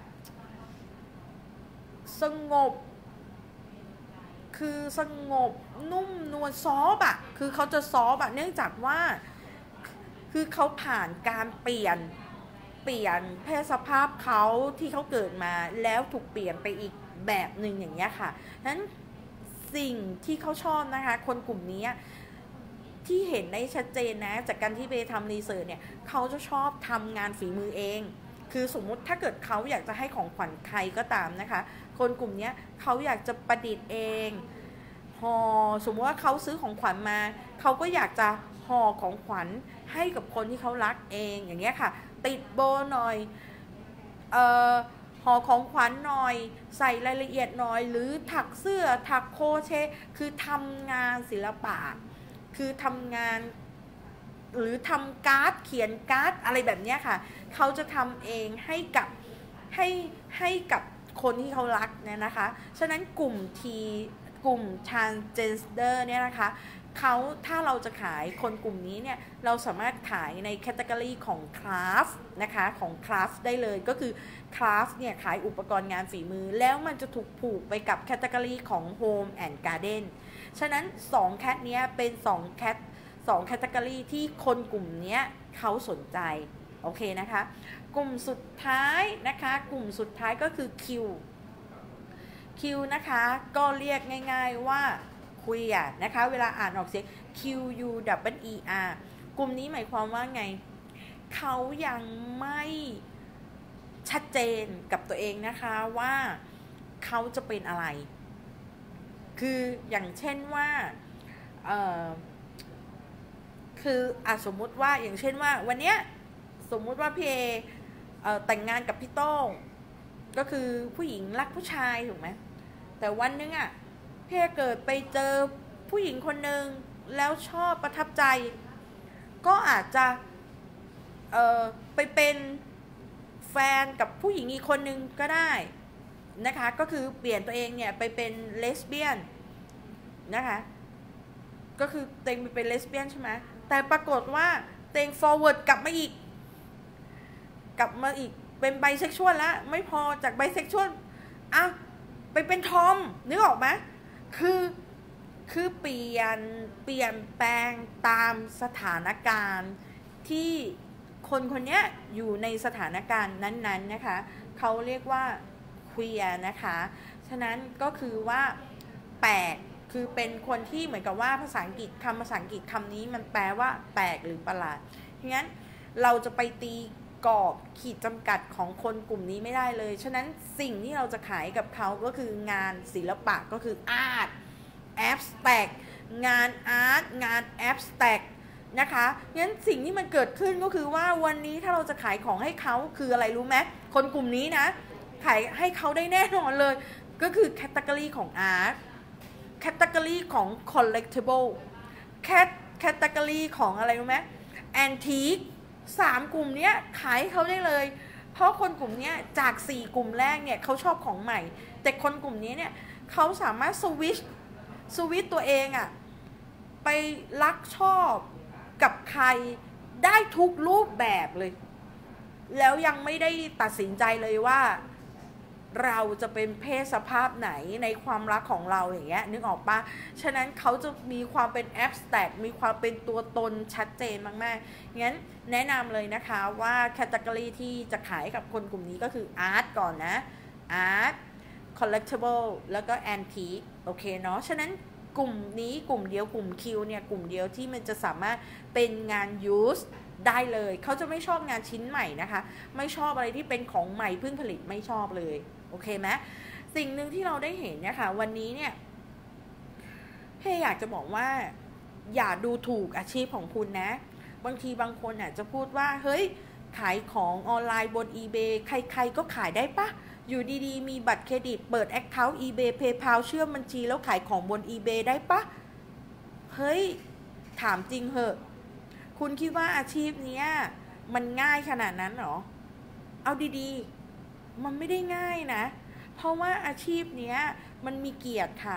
สงบคือสงบนุ่มนวลซอฟอะคือเขาจะซอฟอะเนื่องจากว่าคือเขาผ่านการเปลี่ยนเปลี่ยนเพศสภาพเขาที่เขาเกิดมาแล้วถูกเปลี่ยนไปอีกแบบหนึ่งอย่างเงี้ยค่ะนั้นสิ่งที่เขาชอบนะคะคนกลุ่มนี้ที่เห็นได้ชัดเจนนะจากการที่ไปทำรีเสิร์ชเนี่ยเขาจะชอบทำงานฝีมือเองคือสมมุติถ้าเกิดเขาอยากจะให้ของขวัญใครก็ตามนะคะคนกลุ่มนี้เขาอยากจะประดิษฐ์เองห่อสมมติว่าเขาซื้อของขวัญมาเขาก็อยากจะห่อของขวัญให้กับคนที่เขารักเองอย่างเงี้ยค่ะติดโบหน่อยเอ่อห่อของขวัญหน่อยใส่รายละเอียดหน่อยหรือถักเสื้อถักโครเชต์คือทำงานศิลปะคือทำงานหรือทำการ์ดเขียนการ์ดอะไรแบบนี้ค่ะเขาจะทำเองให้กับให้ให้กับคนที่เขารักเนี่ยนะคะฉะนั้นกลุ่มทีกลุ่ม transgender เนี่ยนะคะเขาถ้าเราจะขายคนกลุ่มนี้เนี่ยเราสามารถขายในแคตตากรีของ craft นะคะของ craft ได้เลยก็คือ craft เนี่ยขายอุปกรณ์งานฝีมือแล้วมันจะถูกผูกไปกับแคตตากรีของ home and garden ฉะนั้นสองแคตเนี้ยเป็นสองแคตสองแคตตากรีที่คนกลุ่มนี้เขาสนใจโอเคนะคะกลุ่มสุดท้ายนะคะกลุ่มสุดท้ายก็คือ Q Q นะคะก็เรียกง่ายๆว่าคุยอ่ะนะคะเวลาอ่านออกเสียง Q U W E R กลุ่มนี้หมายความว่าไงเขายังไม่ชัดเจนกับตัวเองนะคะว่าเขาจะเป็นอะไรคืออย่างเช่นว่าเอ่อคืออ่ะสมมุติว่าอย่างเช่นว่าวันเนี้ยสมมุติว่าพี่เอเอ่อแต่งงานกับพี่โต้งก็คือผู้หญิงรักผู้ชายถูกไหมแต่วันนึงอ่ะพี่เอเกิดไปเจอผู้หญิงคนหนึ่งแล้วชอบประทับใจก็อาจจะเอ่อไปเป็นแฟนกับผู้หญิงอีกคนนึงก็ได้นะคะก็คือเปลี่ยนตัวเองเนี่ยไปเป็นเลสเบี้ยนนะคะก็คือเต็งไปเป็นเลสเบี้ยนใช่ไหมแต่ปรากฏว่าเต็ง forward กลับมาอีกกลับมาอีกเป็นไบเซ็กชวลแล้วไม่พอจากไบเซ็กชวลอ่ะไปเป็นทอมนึกออกไหมคือคือเปลี่ยนเปลี่ยนแปลงตามสถานการณ์ที่คนคนนี้อยู่ในสถานการณ์นั้นๆนะคะเขาเรียกว่าเคลียร์นะคะฉะนั้นก็คือว่าแปลกคือเป็นคนที่เหมือนกับว่าภาษาอังกฤษคำภาษาอังกฤษคำนี้มันแปลว่าแปลกหรือประหลาดงั้นเราจะไปตีกรอบขีดจำกัดของคนกลุ่มนี้ไม่ได้เลยฉะนั้นสิ่งที่เราจะขายกับเขาก็คืองานศิลปะก็คืออาร์ตแอบสแต็กงานอาร์ตงานแอบสแต็กนะคะงั้นสิ่งที่มันเกิดขึ้นก็คือว่าวันนี้ถ้าเราจะขายของให้เขาคืออะไรรู้ไหมคนกลุ่มนี้นะขายให้เขาได้แน่นอนเลยก็คือแคตตากรีของอาร์ตแคตตากรีของ collectible แคตแคตตากรีของอะไรรู้ไหม antique สามกลุ่มนี้ขายเขาได้เลยเพราะคนกลุ่มนี้จากสี่กลุ่มแรกเนี่ยเขาชอบของใหม่แต่คนกลุ่มนี้เนี่ยเขาสามารถสวิชสวิชตัวเองอะไปรักชอบกับใครได้ทุกรูปแบบเลยแล้วยังไม่ได้ตัดสินใจเลยว่าเราจะเป็นเพศสภาพไหนในความรักของเราอย่างเงี้ยนึกออกปะฉะนั้นเขาจะมีความเป็นแอบสแต็กมีความเป็นตัวตนชัดเจนมากๆงั้นแนะนำเลยนะคะว่าแคตตากรีที่จะขายกับคนกลุ่มนี้ก็คืออาร์ตก่อนนะอาร์ต collectible แล้วก็ antique โอเคเนาะฉะนั้นกลุ่มนี้กลุ่มเดียวกลุ่มคิวเนี่ยกลุ่มเดียวที่มันจะสามารถเป็นงาน use ได้เลยเขาจะไม่ชอบงานชิ้นใหม่นะคะไม่ชอบอะไรที่เป็นของใหม่เพิ่งผลิตไม่ชอบเลยโอเคไหมสิ่งหนึ่งที่เราได้เห็นเนี่ยค่ะวันนี้เนี่ยพี่อยากจะบอกว่าอย่าดูถูกอาชีพของคุณนะบางทีบางคนอ่ะจะพูดว่าเฮ้ยขายของออนไลน์บน eBay ใครๆก็ขายได้ปะอยู่ดีๆมีบัตรเครดิตเปิด account eBay PayPal เชื่อมบัญชีแล้วขายของบน eBay ได้ปะเฮ้ยถามจริงเหอะคุณคิดว่าอาชีพนี้มันง่ายขนาดนั้นหรอเอาดีๆมันไม่ได้ง่ายนะเพราะว่าอาชีพนี้มันมีเกียรติค่ะ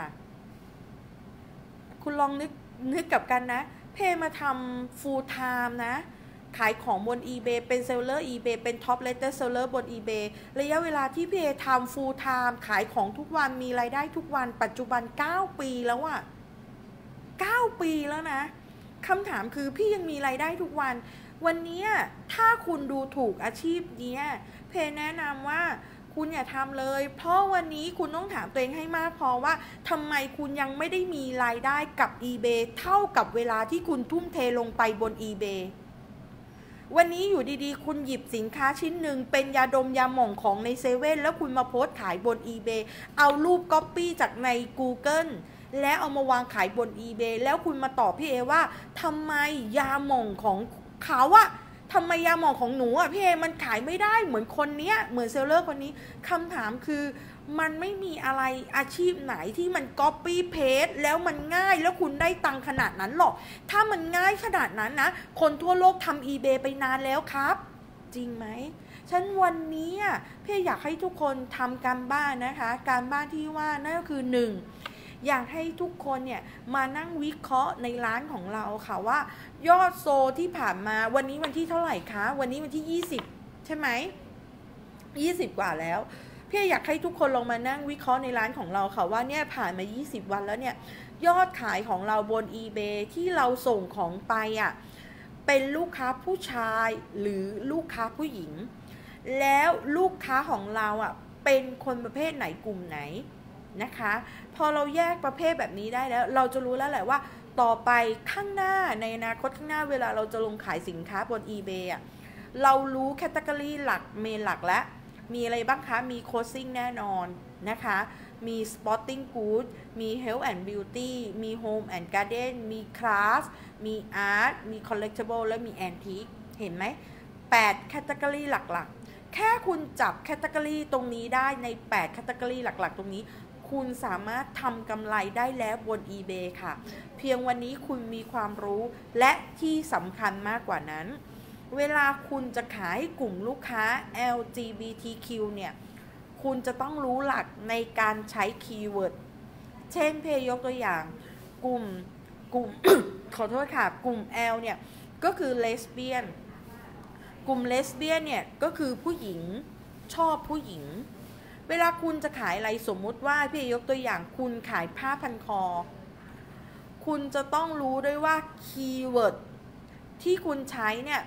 คุณลองนึกนึกกับกันนะเพมาทำ full time นะขายของบน eBay เป็นเซลเลอร์ eBay เป็น top rated seller บน eBay ระยะเวลาที่พี่เอทำ full time ขายของทุกวันมีรายได้ทุกวันปัจจุบันเก้าปีแล้วอะเก้าปีแล้วนะคำถามคือพี่ยังมีรายได้ทุกวันวันนี้ถ้าคุณดูถูกอาชีพนี้เพแนะนำว่าคุณอย่าทำเลยเพราะวันนี้คุณต้องถามตัวเองให้มากพอว่าทำไมคุณยังไม่ได้มีรายได้กับ eBay เท่ากับเวลาที่คุณทุ่มเทลงไปบน eBay วันนี้อยู่ดีๆคุณหยิบสินค้าชิ้นหนึ่งเป็นยาดมยาหม่องของในเซเว่นแล้วคุณมาโพสต์ขายบน eBay เอารูปก๊อปปี้จากใน Google แล้วเอามาวางขายบน eBay แล้วคุณมาตอบพี่เอว่าทำไมยาหม่องของเขาอะทำไมยาหมองของหนูอ่ะพี่เอมันขายไม่ได้เหมือนคนเนี้ยเหมือนเซลเลอร์คนนี้คำถามคือมันไม่มีอะไรอาชีพไหนที่มัน copy paste แล้วมันง่ายแล้วคุณได้ตังขนาดนั้นหรอกถ้ามันง่ายขนาดนั้นนะคนทั่วโลกทำ eBay ไปนานแล้วครับจริงไหมฉันวันนี้พี่อยากให้ทุกคนทำการบ้านนะคะการบ้านที่ว่านั่นก็คือหนึ่งอยากให้ทุกคนเนี่ยมานั่งวิเคราะห์ในร้านของเราค่ะว่ายอดโซที่ผ่านมาวันนี้วันที่เท่าไหร่คะวันนี้วันที่ยี่สิบใช่ไหมยี่สิบกว่าแล้วพี่อยากให้ทุกคนลงมานั่งวิเคราะห์ในร้านของเราค่ะว่าเนี่ยผ่านมายี่สิบวันแล้วเนี่ยยอดขายของเราบน eBay ที่เราส่งของไปอ่ะเป็นลูกค้าผู้ชายหรือลูกค้าผู้หญิงแล้วลูกค้าของเราอ่ะเป็นคนประเภทไหนกลุ่มไหนนะคะพอเราแยกประเภทแบบนี้ได้แล้วเราจะรู้แล้วแหละว่าต่อไปข้างหน้าในอนาคตข้างหน้าเวลาเราจะลงขายสินค้าบน eBay อ่ะเรารู้แคตตากรีหลักเมนหลักแล้วมีอะไรบ้างคะมีโคชชิ่งแน่นอนนะคะมี Sporting Goods มี Health and Beauty มี Home and Garden มี Craft มี Art มี Collectible และมี Antique เห็นไหมแปดแคตตากรีหลักๆแค่คุณจับแคตตากรีตรงนี้ได้ในแปดแคตตากรีหลักๆตรงนี้คุณสามารถทำกำไรได้แล้วบน eBay ค่ะเพียงวันนี้คุณมีความรู้และที่สำคัญมากกว่านั้นเวลาคุณจะขายกลุ่มลูกค้า แอล จี บี ที คิว เนี่ยคุณจะต้องรู้หลักในการใช้คีย์เวิร์ดเช่นเพยกตัวอย่างกลุ่มกลุ่ม ขอโทษค่ะกลุ่ม L เนี่ยก็คือเลสเบี้ยนกลุ่มเลสเบี้ยนเนี่ยก็คือผู้หญิงชอบผู้หญิงเวลาคุณจะขายอะไรสมมุติว่าพี่ยกตัวอย่างคุณขายผ้าพันคอคุณจะต้องรู้ด้วยว่าคีย์เวิร์ดที่คุณใช้เนี่ย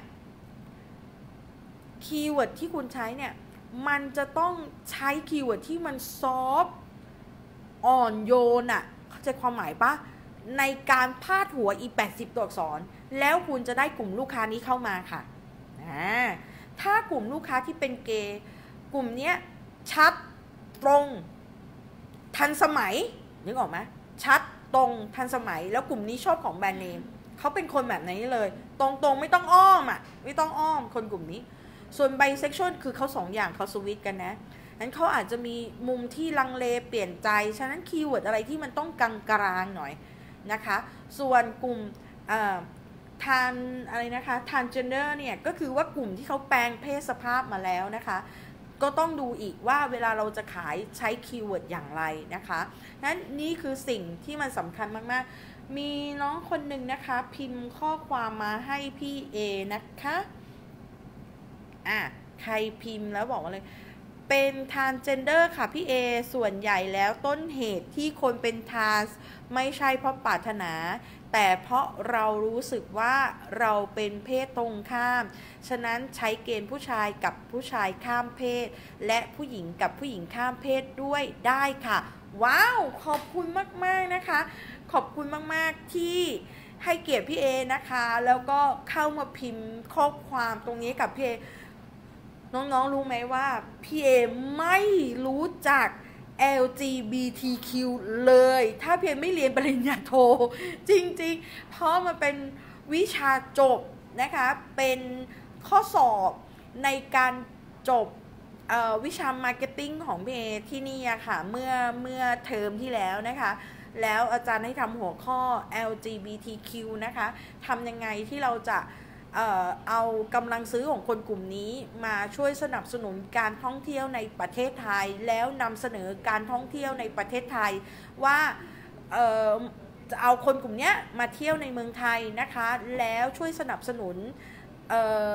คีย์เวิร์ดที่คุณใช้เนี่ยมันจะต้องใช้คีย์เวิร์ดที่มันซอฟต์อ่อนโยนอะเข้าใจความหมายปะในการพาดหัวอีแปดสิบตัวอักษรแล้วคุณจะได้กลุ่มลูกค้านี้เข้ามาค่ะถ้ากลุ่มลูกค้าที่เป็นเกย์กลุ่มเนี้ยชัดตรงทันสมัยนึกออกไหมชัดตรงทันสมัยแล้วกลุ่มนี้ชอบของแบรนด์เนมเขาเป็นคนแบบนี้เลยตรงๆไม่ต้องอ้อมอ่ะไม่ต้องอ้อมคนกลุ่มนี้ส่วนไบเซ็กชวลคือเขาสองอย่างเขาสวิตช์กันนะนั้นเขาอาจจะมีมุมที่ลังเลเปลี่ยนใจฉะนั้นคีย์เวิร์ดอะไรที่มันต้องกลางกลางหน่อยนะคะส่วนกลุ่มทานอะไรนะคะทานเจนเดอร์เนี่ยก็คือว่ากลุ่มที่เขาแปลงเพศสภาพมาแล้วนะคะก็ต้องดูอีกว่าเวลาเราจะขายใช้คีย์เวิร์ดอย่างไรนะคะนั้นนี่คือสิ่งที่มันสำคัญมากๆมีน้องคนหนึ่งนะคะพิมพ์ข้อความมาให้พี่เอนะคะอ่ะใครพิมพ์แล้วบอกว่าเลยเป็นทานเจนเดอร์ค่ะพี่เอส่วนใหญ่แล้วต้นเหตุที่คนเป็นทรานส์ไม่ใช่เพราะปรารถนาแต่เพราะเรารู้สึกว่าเราเป็นเพศตรงข้ามฉะนั้นใช้เกณฑ์ผู้ชายกับผู้ชายข้ามเพศและผู้หญิงกับผู้หญิงข้ามเพศด้วยได้ค่ะว้าวขอบคุณมากๆนะคะขอบคุณมากๆที่ให้เกียรติพี่เอนะคะแล้วก็เข้ามาพิมพ์ข้อความตรงนี้กับพี่เอน้องๆรู้ไหมว่าพี่เอไม่รู้จัก แอล จี บี ที คิว เลยถ้าเพียงไม่เรียนปริญญาโทจริงๆเพราะมันเป็นวิชาจบนะคะเป็นข้อสอบในการจบวิชามาร์เก็ตติ้งของพี่เอที่นี่ค่ะเมื่อเมื่อเทอมที่แล้วนะคะแล้วอาจารย์ให้ทำหัวข้อ แอล จี บี ที คิว นะคะทำยังไงที่เราจะเอ่อเอากำลังซื้อของคนกลุ่มนี้มาช่วยสนับสนุนการท่องเที่ยวในประเทศไทยแล้วนำเสนอการท่องเที่ยวในประเทศไทยว่าเอ่อจะเอาคนกลุ่มนี้มาเที่ยวในเมืองไทยนะคะแล้วช่วยสนับสนุนเอ่อ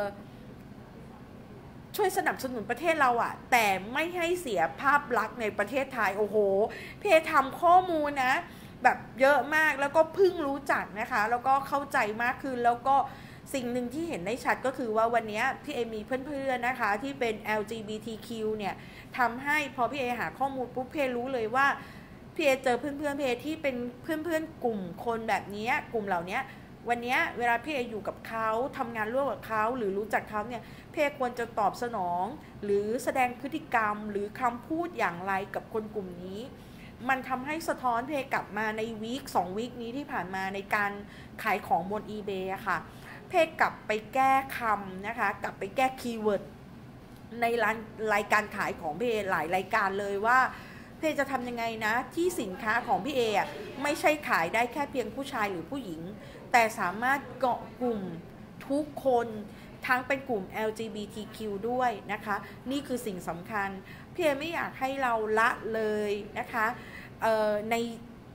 ช่วยสนับสนุนประเทศเราอะแต่ไม่ให้เสียภาพลักษณ์ในประเทศไทยโอ้โหพี่เอทำข้อมูลนะแบบเยอะมากแล้วก็เพิ่งรู้จักนะคะแล้วก็เข้าใจมากขึ้นแล้วก็สิ่งหนึ่งที่เห็นได้ชัดก็คือว่าวันนี้พี่เอมีเพื่อนๆนะคะที่เป็น แอล จี บี ที คิว เนี่ยทำให้พอพี่เอหาข้อมูลปุ๊บพี่เอรู้เลยว่าพี่เอเจอเพื่อนๆพี่เอที่เป็นเพื่อนๆกลุ่มคนแบบนี้กลุ่มเหล่านี้วันนี้เวลาพี่เออยู่กับเขาทำงานร่วมกับเขาหรือรู้จักเขาเนี่ยพี่เอควรจะตอบสนองหรือแสดงพฤติกรรมหรือคำพูดอย่างไรกับคนกลุ่มนี้มันทำให้สะท้อนพี่เอกลับมาในวีคสองวีคนี้ที่ผ่านมาในการขายของบน eBay อะค่ะเพจกลับไปแก้คำนะคะกลับไปแก้คีย์เวิร์ดในร้านรายการขายของพี่เอหลายรายการเลยว่าพี่เอจะทำยังไงนะที่สินค้าของพี่เออ่ะไม่ใช่ขายได้แค่เพียงผู้ชายหรือผู้หญิงแต่สามารถเกาะกลุ่มทุกคนทั้งเป็นกลุ่ม แอล จี บี ที คิว ด้วยนะคะนี่คือสิ่งสำคัญพี่เอไม่อยากให้เราละเลยนะคะใน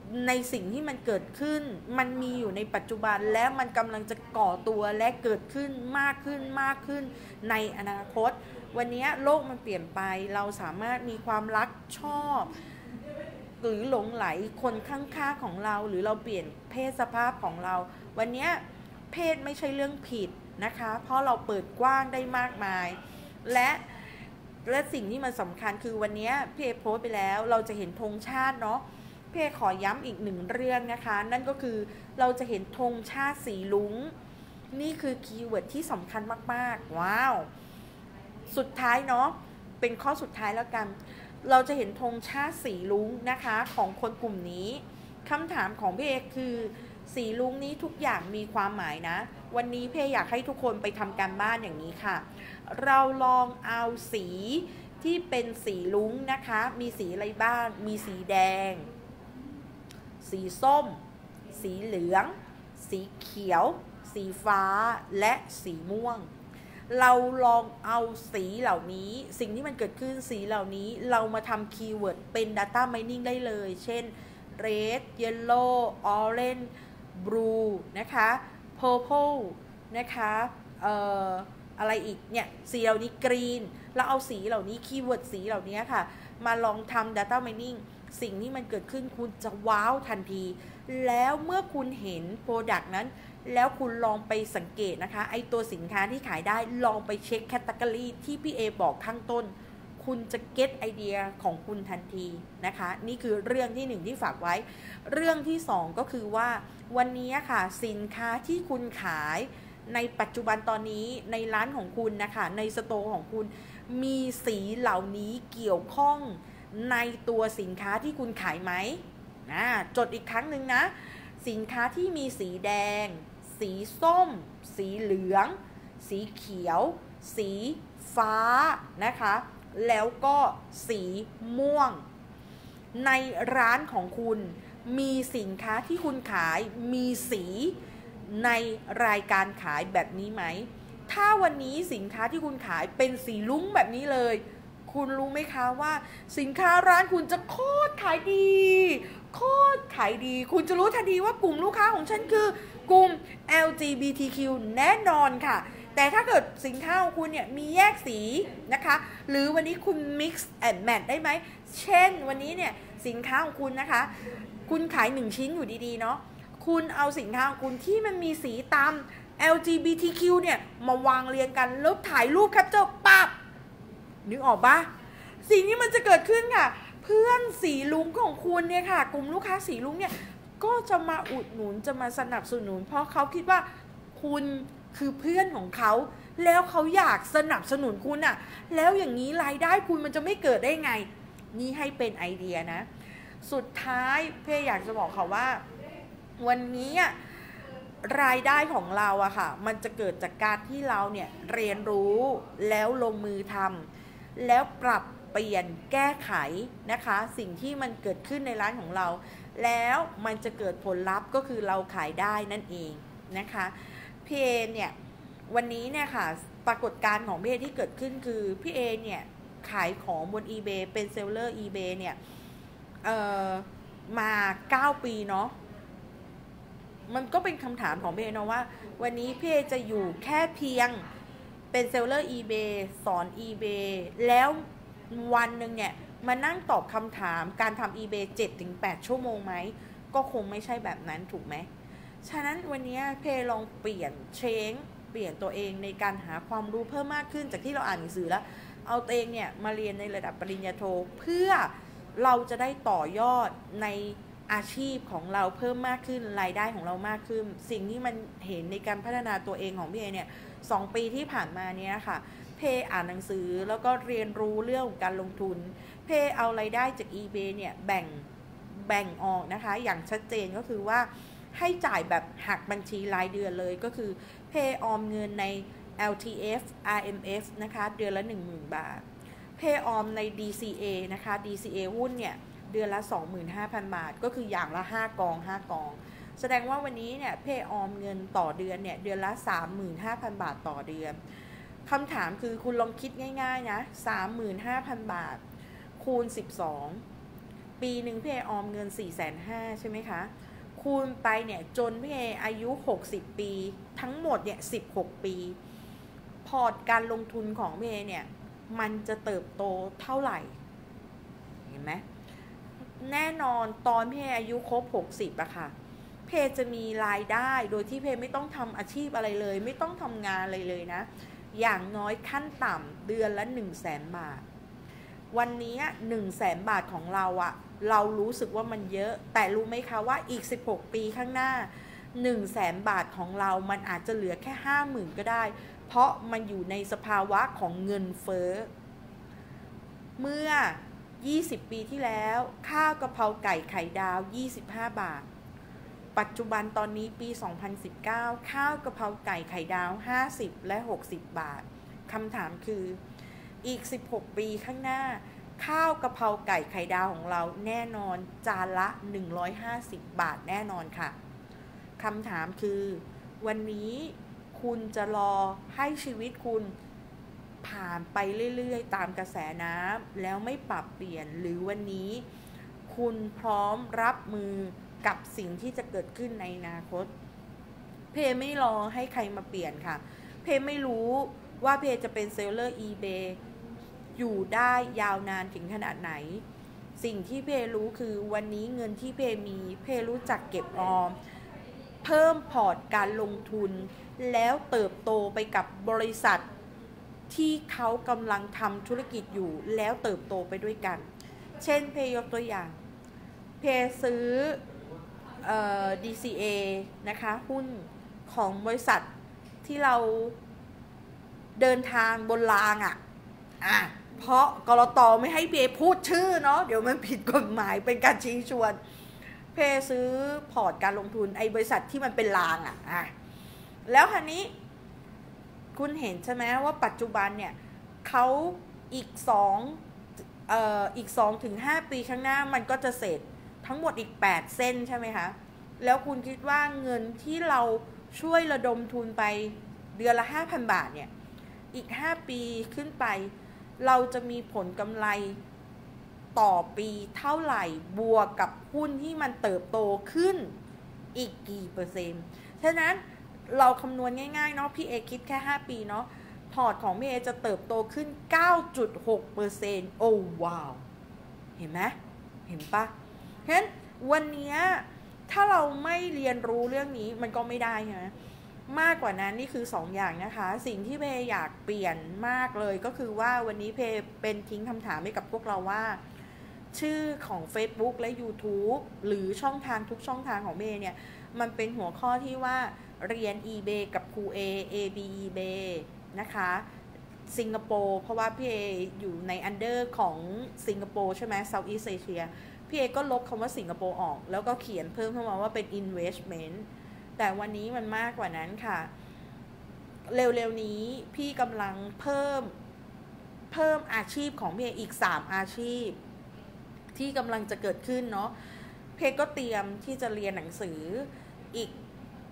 ในสิ่งที่มันเกิดขึ้นมันมีอยู่ในปัจจุบันและมันกำลังจะก่อตัวและเกิดขึ้นมากขึ้นมากขึ้นในอนาคตวันนี้โลกมันเปลี่ยนไปเราสามารถมีความรักชอบหรือหลงไหลคนข้างๆของเราหรือเราเปลี่ยนเพศสภาพของเราวันนี้เพศไม่ใช่เรื่องผิดนะคะเพราะเราเปิดกว้างได้มากมายและและสิ่งที่มันสำคัญคือวันนี้พี่เอโพสไปแล้วเราจะเห็นธงชาติเนาะพี่เอขอย้ำอีกหนึ่งเรื่องนะคะนั่นก็คือเราจะเห็นธงชาติสีลุ้งนี่คือคีย์เวิร์ดที่สำคัญมากๆว้าวสุดท้ายเนาะเป็นข้อสุดท้ายแล้วกันเราจะเห็นธงชาติสีลุ้งนะคะของคนกลุ่มนี้คำถามของพี่เอคือสีลุ้งนี้ทุกอย่างมีความหมายนะวันนี้พี่อยากให้ทุกคนไปทำการบ้านอย่างนี้ค่ะเราลองเอาสีที่เป็นสีลุ้งนะคะมีสีอะไรบ้างมีสีแดงสีส้มสีเหลืองสีเขียวสีฟ้าและสีม่วงเราลองเอาสีเหล่านี้สิ่งที่มันเกิดขึ้นสีเหล่านี้เรามาทำคีย์เวิร์ดเป็น Data Mining ได้เลยเช่น Red Yellow Orange Blue นะคะ Purple นะคะเอ่ออะไรอีกเนี่ยสีเหล่านี้ Green เราเอาสีเหล่านี้คีย์เวิร์ดสีเหล่านี้ค่ะมาลองทำ Data Mining สิ่งที่มันเกิดขึ้นคุณจะว้าวทันทีแล้วเมื่อคุณเห็น Product นั้นแล้วคุณลองไปสังเกตนะคะไอตัวสินค้าที่ขายได้ลองไปเช็คแคตตากรีที่พี่เอบอกข้างต้นคุณจะเก็ตไอเดียของคุณทันทีนะคะนี่คือเรื่องที่หนึ่งที่ฝากไว้เรื่องที่สองก็คือว่าวันนี้ค่ะสินค้าที่คุณขายในปัจจุบันตอนนี้ในร้านของคุณนะคะในสโตร์ของคุณมีสีเหล่านี้เกี่ยวข้องในตัวสินค้าที่คุณขายไหมนะจดอีกครั้งหนึ่งนะสินค้าที่มีสีแดงสีส้มสีเหลืองสีเขียวสีฟ้านะคะแล้วก็สีม่วงในร้านของคุณมีสินค้าที่คุณขายมีสีในรายการขายแบบนี้ไหมถ้าวันนี้สินค้าที่คุณขายเป็นสีลุ้งแบบนี้เลยคุณรู้ไหมคะว่าสินค้าร้านคุณจะโคตรขายดีโคตรขายดีคุณจะรู้ทันทีว่ากลุ่มลูกค้าของฉันคือกลุ่ม แอล จี บี ที คิว แน่นอนค่ะแต่ถ้าเกิดสินค้าของคุณเนี่ยมีแยกสีนะคะหรือวันนี้คุณ mix and match ได้ไหมเช่นวันนี้เนี่ยสินค้าของคุณนะคะคุณขายหนึ่งชิ้นอยู่ดีๆเนาะคุณเอาสินค้าของคุณที่มันมีสีตาม แอล จี บี ที คิว เนี่ยมาวางเรียงกันแล้วถ่ายรูปแคปเจอร์ปั๊บนึกออกปะสิ่งที่มันจะเกิดขึ้นค่ะเพื่อนสีลุ้งของคุณเนี่ยค่ะกลุ่มลูกค้าสีลุ้งเนี่ยก็จะมาอุดหนุนจะมาสนับสนุนเพราะเขาคิดว่าคุณคือเพื่อนของเขาแล้วเขาอยากสนับสนุนคุณอะแล้วอย่างนี้รายได้คุณมันจะไม่เกิดได้ไงนี่ให้เป็นไอเดียนะสุดท้ายเพ่อยากจะบอกเขาว่าวันนี้รายได้ของเราอะค่ะมันจะเกิดจากการที่เราเนี่ยเรียนรู้แล้วลงมือทำแล้วปรับเปลี่ยนแก้ไขนะคะสิ่งที่มันเกิดขึ้นในร้านของเราแล้วมันจะเกิดผลลัพธ์ก็คือเราขายได้นั่นเองนะคะพี่เอเนี่ยวันนี้เนี่ยค่ะปรากฏการณ์ของพี่เอที่เกิดขึ้นคือพี่เอเนี่ยขายของบน eBay เป็นเซลเลอร์ eBay เนี่ยเอ่อมาเก้าปีเนาะมันก็เป็นคำถามของพี่เอเนาะว่าวันนี้พี่เอจะอยู่แค่เพียงเป็นเซลเลอร์ eBay สอน eBay แล้ววันหนึ่งเนี่ยมานั่งตอบคำถามการทำ eBay เจ็ดถึงแปด ชั่วโมงไหมก็คงไม่ใช่แบบนั้นถูกไหมฉะนั้นวันนี้เพลองเปลี่ยนเชงเปลี่ยนตัวเองในการหาความรู้เพิ่มมากขึ้นจากที่เราอ่านหนังสือแล้วเอาตัวเองเนี่ยมาเรียนในระดับปริญญาโทเพื่อเราจะได้ต่อยอดในอาชีพของเราเพิ่มมากขึ้นรายได้ของเรามากขึ้นสิ่งที่มันเห็นในการพัฒนาตัวเองของพี่เอเนี่ยสองปีที่ผ่านมาเนี้ยค่ะเพอ่านหนังสือแล้วก็เรียนรู้เรื่องของการลงทุนเพเอารายได้จาก eBay เนี่ยแบ่งแบ่งออกนะคะอย่างชัดเจนก็คือว่าให้จ่ายแบบหักบัญชีรายเดือนเลยก็คือเพออมเงินใน แอล ที เอฟ อาร์ เอ็ม เอฟ นะคะเดือนละ หนึ่งหมื่น บาทเพออมใน ดี ซี เอ นะคะ ดี ซี เอ หุ้นเนี่ยเดือนละ สองหมื่นห้าพัน บาทก็คืออย่างละห้ากองห้ากองแสดงว่าวันนี้เนี่ยเพออมเงินต่อเดือนเนี่ยเดือนละ สามหมื่นห้าพัน บาทต่อเดือนคำถามคือคุณลองคิดง่ายๆนะ สามหมื่นห้าพัน บาทคูณสิบสองปีหนึ่งพี่เอออมเงิน สี่แสนห้า ใช่ไหมคะคูณไปเนี่ยจนพี่เออายุหกสิบปีทั้งหมดเนี่ยสิบหกปีพอร์ตการลงทุนของพี่เอเนี่ยมันจะเติบโตเท่าไหร่เห็นไหมแน่นอนตอนพี่เออายุครบหกสิบอะค่ะเพจะมีรายได้โดยที่เพไม่ต้องทำอาชีพอะไรเลยไม่ต้องทำงานอะไรเลยนะอย่างน้อยขั้นต่ำเดือนละหนึ่งแสนบาทวันนี้หนึ่งแสนบาทของเราอะเรารู้สึกว่ามันเยอะแต่รู้ไหมคะว่าอีกสิบหกปีข้างหน้าหนึ่งแสนบาทของเรามันอาจจะเหลือแค่ห้าหมื่นก็ได้เพราะมันอยู่ในสภาวะของเงินเฟ้อเมื่อยี่สิบปีที่แล้วข้าวกะเพราไก่ไข่ดาวยี่สิบห้าบาทปัจจุบันตอนนี้ปีสองพันสิบเก้าข้าวกะเพราไก่ไข่ดาวห้าสิบและหกสิบบาทคำถามคืออีกสิบหกปีข้างหน้าข้าวกะเพราไก่ไข่ดาวของเราแน่นอนจานละหนึ่งร้อยห้าสิบบาทแน่นอนค่ะคำถามคือวันนี้คุณจะรอให้ชีวิตคุณผ่านไปเรื่อยๆตามกระแสน้ำแล้วไม่ปรับเปลี่ยนหรือวันนี้คุณพร้อมรับมือกับสิ่งที่จะเกิดขึ้นในอนาคตเพไม่รอให้ใครมาเปลี่ยนค่ะเพไม่รู้ว่าเพจะเป็นเซลเลอร์ eBay อยู่ได้ยาวนานถึงขนาดไหนสิ่งที่เพรู้คือวันนี้เงินที่เพมีเพรู้จักเก็บออมเพิ่มพอร์ตการลงทุนแล้วเติบโตไปกับบริษัทที่เขากำลังทำธุรกิจอยู่แล้วเติบโตไปด้วยกันเช่นเพยกตัวอย่างเพซื้อเอ่อ ดี ซี เอ นะคะหุ้นของบริษัทที่เราเดินทางบนรางอ่ะอ่ะเพราะกลต.ไม่ให้เพพูดชื่อเนาะเดี๋ยวมันผิดกฎหมายเป็นการชี้ชวนเพซื้อพอร์ตการลงทุนไอ้บริษัทที่มันเป็นรางอ่ะอ่ะแล้วคันนี้คุณเห็นใช่ไหมว่าปัจจุบันเนี่ยเขาอีกสองเอ่ออีกสองถึงห้าปีข้างหน้ามันก็จะเสร็จทั้งหมดอีกแปดเส้นใช่ไหมคะแล้วคุณคิดว่าเงินที่เราช่วยระดมทุนไปเดือนละ ห้าพัน บาทเนี่ยอีกห้าปีขึ้นไปเราจะมีผลกำไรต่อปีเท่าไหร่บวกกับหุ้นที่มันเติบโตขึ้นอีกกี่เปอร์เซ็นต์ฉะนั้นเราคำนวณง่ายๆเนาะพี่เอคิดแค่ห้าปีเนาะพอร์ตของพี่เอจะเติบโตขึ้น เก้าจุดหกเปอร์เซ็นต์ โอ้ว้าวเห็นไหมเห็นปะฉะนั้นวันนี้ถ้าเราไม่เรียนรู้เรื่องนี้มันก็ไม่ได้ใช่ไหมมากกว่านั้นนี่คือสองอย่างนะคะสิ่งที่เพอยากเปลี่ยนมากเลยก็คือว่าวันนี้เพเป็นทิ้งคำถามให้กับพวกเราว่าชื่อของ Facebook และ YouTube หรือช่องทางทุกช่องทางของเพเนี่ยมันเป็นหัวข้อที่ว่าเรียน eBay กับครู A เอ บี eBay นะคะสิงคโปร์เพราะว่าพี่เออยู่ในอันเดอร์ของสิงคโปร์ใช่ไหม Southeast Asia พี่เอก็ลบคำว่าสิงคโปร์ออกแล้วก็เขียนเพิ่มเข้ามาว่าเป็น investment แต่วันนี้มันมากกว่านั้นค่ะเร็วๆนี้พี่กำลังเพิ่มเพิ่มอาชีพของพี่เออีกสามอาชีพที่กำลังจะเกิดขึ้นเนาะเพก็เตรียมที่จะเรียนหนังสืออีก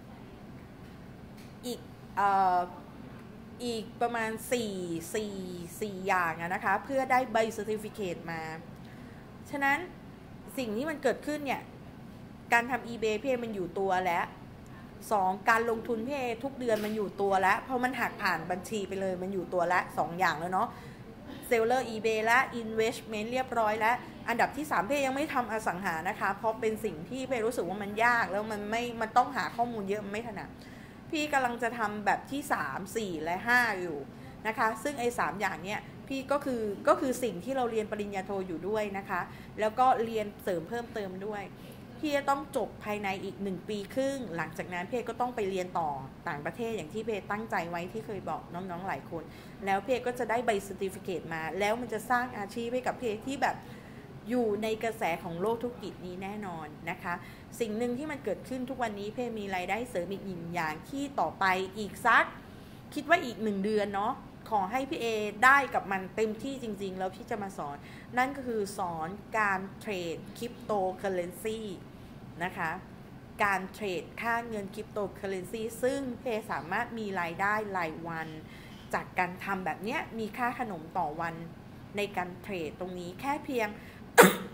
อีกเอ่ออีกประมาณสี่สี่สี่อย่างนะคะเพื่อได้ใบเซอร์ติฟิเคตมาฉะนั้นสิ่งที่มันเกิดขึ้นเนี่ยการทำ eBay พี่มันอยู่ตัวแล้วสองการลงทุนพี่ทุกเดือนมันอยู่ตัวแล้วเพราะมันหักผ่านบัญชีไปเลยมันอยู่ตัวแล้วสองอย่างแล้วเนาะเซลเลอร์ eBay และ investment เรียบร้อยแล้วอันดับที่สามเพยังไม่ทำอสังหานะคะเพราะเป็นสิ่งที่เพรู้สึกว่ามันยากแล้วมันไม่มันต้องหาข้อมูลเยอะมันไม่ถนัดพี่กำลังจะทำแบบที่สาม สี่และห้าอยู่นะคะซึ่งไอ้สามอย่างเนี้ยพี่ก็คือก็คือสิ่งที่เราเรียนปริญญาโทอยู่ด้วยนะคะแล้วก็เรียนเสริมเพิ่มเติมด้วยพี่จะต้องจบภายในอีกหนึ่งปีครึ่งหลังจากนั้นพี่ก็ต้องไปเรียนต่อต่างประเทศอย่างที่พี่ตั้งใจไว้ที่เคยบอกน้องๆหลายคนแล้วพี่ก็จะได้ใบเซอร์ติฟิเคตมาแล้วมันจะสร้างอาชีพให้กับพี่ที่แบบอยู่ในกระแสของโลกธุรกิจนี้แน่นอนนะคะสิ่งหนึ่งที่มันเกิดขึ้นทุกวันนี้พี่มีรายได้เสริมอีกหนึ่งอย่างที่ต่อไปอีกสักคิดว่าอีกหนึ่งเดือนเนาะขอให้พี่เอได้กับมันเต็มที่จริงๆแล้วพี่จะมาสอนนั่นก็คือสอนการเทรดคริปโตเคอเรนซีนะคะการเทรดค่าเงินคริปโตเคอเรนซีซึ่งเพสามารถมีรายได้รายวันจากการทำแบบนี้มีค่าขนมต่อวันในการเทรดตรงนี้แค่เพียง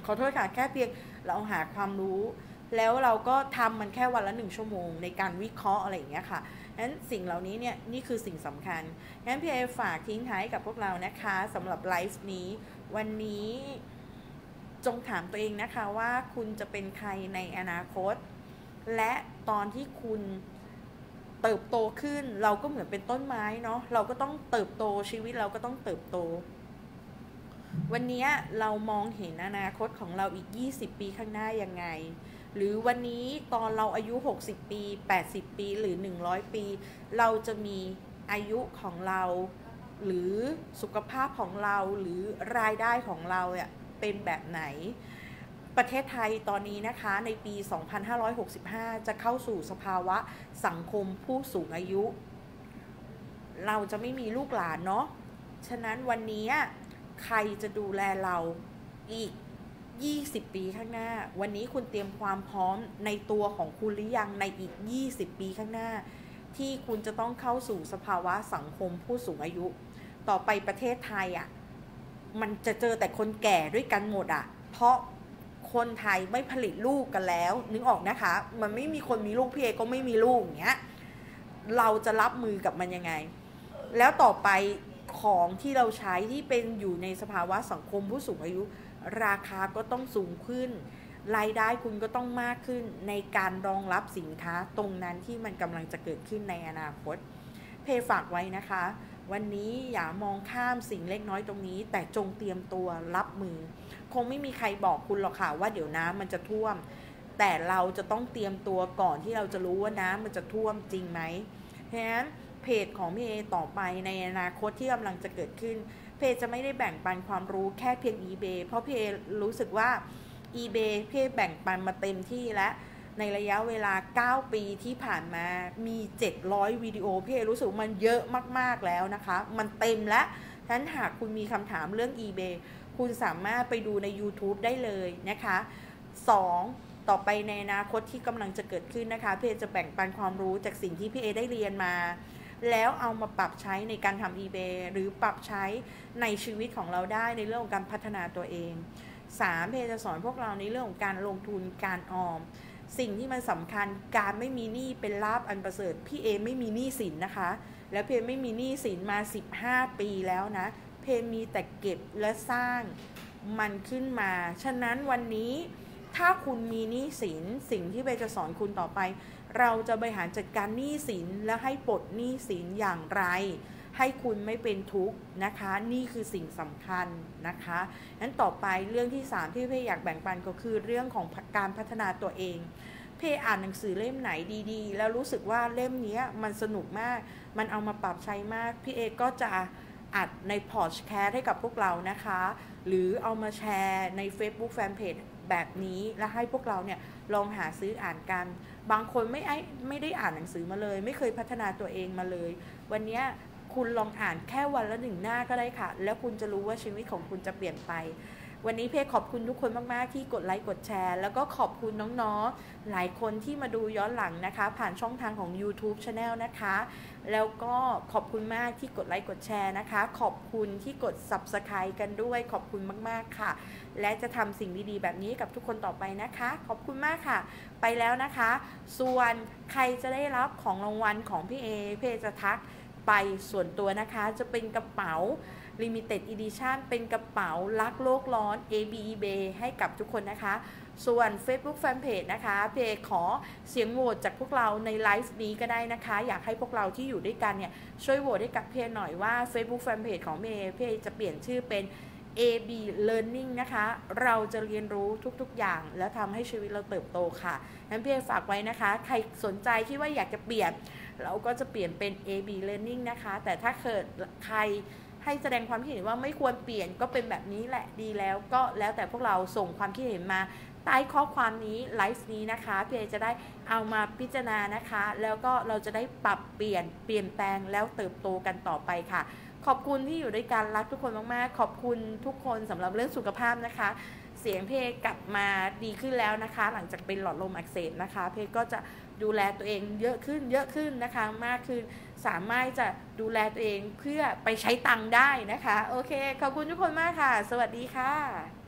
ขอโทษค่ะแค่เพียงเราหาความรู้แล้วเราก็ทำมันแค่วันละหนึ่งชั่วโมงในการวิเคราะห์อะไรอย่างเงี้ยค่ะนั้นสิ่งเหล่านี้เนี่ยนี่คือสิ่งสำคัญงั้นพี่เอฝากทิ้งท้ายกับพวกเรานะคะสำหรับไลฟ์นี้วันนี้จงถามตัวเองนะคะว่าคุณจะเป็นใครในอนาคตและตอนที่คุณเติบโตขึ้นเราก็เหมือนเป็นต้นไม้เนาะเราก็ต้องเติบโตชีวิตเราก็ต้องเติบโตวันนี้เรามองเห็นอนาคตของเราอีกยี่สิบปีข้างหน้ายังไงหรือวันนี้ตอนเราอายุหกสิบปีแปดสิบปีหรือหนึ่งร้อยปีเราจะมีอายุของเราหรือสุขภาพของเราหรือรายได้ของเราเนี่ยเป็นแบบไหนประเทศไทยตอนนี้นะคะในปีสองพันห้าร้อยหกสิบห้าจะเข้าสู่สภาวะสังคมผู้สูงอายุเราจะไม่มีลูกหลานเนาะฉะนั้นวันนี้ใครจะดูแลเราอีกยี่สิบปีข้างหน้าวันนี้คุณเตรียมความพร้อมในตัวของคุณหรือยังในอีกยี่สิบปีข้างหน้าที่คุณจะต้องเข้าสู่สภาวะสังคมผู้สูงอายุต่อไปประเทศไทยอ่ะมันจะเจอแต่คนแก่ด้วยกันหมดอ่ะเพราะคนไทยไม่ผลิตลูกกันแล้วนึกออกนะคะมันไม่มีคนมีลูกพี่เอก็ไม่มีลูกอย่างเงี้ยเราจะรับมือกับมันยังไงแล้วต่อไปของที่เราใช้ที่เป็นอยู่ในสภาวะสังคมผู้สูงอายุราคาก็ต้องสูงขึ้นรายได้คุณก็ต้องมากขึ้นในการรองรับสินค้าตรงนั้นที่มันกำลังจะเกิดขึ้นในอนาคตเพฝากไว้นะคะวันนี้อย่ามองข้ามสิ่งเล็กน้อยตรงนี้แต่จงเตรียมตัวรับมือคงไม่มีใครบอกคุณหรอกค่ะว่าเดี๋ยวน้ำมันจะท่วมแต่เราจะต้องเตรียมตัวก่อนที่เราจะรู้ว่าน้ำมันจะท่วมจริงไหมเพราะฉะนั้นเพจของพี่เอต่อไปในอนาคตที่กำลังจะเกิดขึ้นเพจจะไม่ได้แบ่งปันความรู้แค่เพียง eBay เพราะเพจรู้สึกว่า eBay เพจแบ่งปันมาเต็มที่และในระยะเวลาเก้าปีที่ผ่านมามีเจ็ดร้อยวิดีโอเพจรู้สึกมันเยอะมากๆแล้วนะคะมันเต็มแล้วฉะนั้นหากคุณมีคำถามเรื่อง eBay คุณสามารถไปดูใน YouTube ได้เลยนะคะสองต่อไปในอนาคตที่กำลังจะเกิดขึ้นนะคะพี่เอจะแบ่งปันความรู้จากสิ่งที่พี่เอได้เรียนมาแล้วเอามาปรับใช้ในการทำ eBay หรือปรับใช้ในชีวิตของเราได้ในเรื่องของการพัฒนาตัวเองสามพี่เอจะสอนพวกเราในเรื่องของการลงทุนการออมสิ่งที่มันสำคัญการไม่มีหนี้เป็นลาภอันประเสริฐพี่เอไม่มีหนี้สินนะคะแล้วเพนไม่มีหนี้สินมาสิบห้าปีแล้วนะเพนมีแต่เก็บและสร้างมันขึ้นมาฉะนั้นวันนี้ถ้าคุณมีหนี้สินสิ่งที่เบจะสอนคุณต่อไปเราจะบริหารจัดการหนี้สินและให้ปลดหนี้สินอย่างไรให้คุณไม่เป็นทุกข์นะคะนี่คือสิ่งสำคัญนะคะงั้นต่อไปเรื่องที่สามที่เพ่อยากแบ่งปันก็คือเรื่องของการพัฒนาตัวเองเพ่อ่านหนังสือเล่มไหนดีๆแล้วรู้สึกว่าเล่มนี้มันสนุกมากมันเอามาปรับใช้มากพี่เอก็จะอัดในพอดแคสต์ให้กับพวกเรานะคะหรือเอามาแชร์ใน Facebook Fanpage แบบนี้และให้พวกเราเนี่ยลองหาซื้ออ่านกันบางคนไม่ไม่ได้อ่านหนังสือมาเลยไม่เคยพัฒนาตัวเองมาเลยวันนี้คุณลองอ่านแค่วันละหนึ่งหน้าก็ได้ค่ะแล้วคุณจะรู้ว่าชีวิตของคุณจะเปลี่ยนไปวันนี้เพจขอบคุณทุกคนมากๆที่กดไลค์กดแชร์แล้วก็ขอบคุณน้องๆหลายคนที่มาดูย้อนหลังนะคะผ่านช่องทางของ YouTube Channel นะคะแล้วก็ขอบคุณมากที่กดไลค์กดแชร์นะคะขอบคุณที่กด Subscribe กันด้วยขอบคุณมากๆค่ะและจะทำสิ่งดีๆแบบนี้กับทุกคนต่อไปนะคะขอบคุณมากค่ะไปแล้วนะคะส่วนใครจะได้รับของรางวัลของพี่เอพี่เอจะทักไปส่วนตัวนะคะจะเป็นกระเป๋า Limited Edition เป็นกระเป๋ารักโลกร้อน เอ บี eBay ให้กับทุกคนนะคะส่วน Facebook Fanpage นะคะเพจขอเสียงโหวตจากพวกเราในไลฟ์นี้ก็ได้นะคะอยากให้พวกเราที่อยู่ด้วยกันเนี่ยช่วยโหวตให้กับเพจหน่อยว่า Facebook Fanpage ของเพจเพจจะเปลี่ยนชื่อเป็น เอ บี Learning นะคะเราจะเรียนรู้ทุกๆอย่างแล้วทำให้ชีวิตเราเติบโตค่ะงั้นเพจฝากไว้นะคะใครสนใจที่ว่าอยากจะเปลี่ยนเราก็จะเปลี่ยนเป็น เอ บี Learning นะคะแต่ถ้าเกิดใครให้แสดงความคิดเห็นว่าไม่ควรเปลี่ยนก็เป็นแบบนี้แหละดีแล้วก็แล้วแต่พวกเราส่งความคิดเห็นมาใต้ข้อความนี้ไลฟ์นี้นะคะพี่เอจะได้เอามาพิจารณานะคะแล้วก็เราจะได้ปรับเปลี่ยนเปลี่ยนแปลงแล้วเติบโตกันต่อไปค่ะขอบคุณที่อยู่ด้วยกันรักทุกคนมากๆขอบคุณทุกคนสำหรับเรื่องสุขภาพนะคะเสียงเพลกลับมาดีขึ้นแล้วนะคะหลังจากเป็นหลอดลมอักเสบนะคะเพลก็จะดูแลตัวเองเยอะขึ้นเยอะขึ้นนะคะมากขึ้นสามารถจะดูแลตัวเองเพื่อไปใช้ตังค์ได้นะคะโอเคขอบคุณทุกคนมากค่ะสวัสดีค่ะ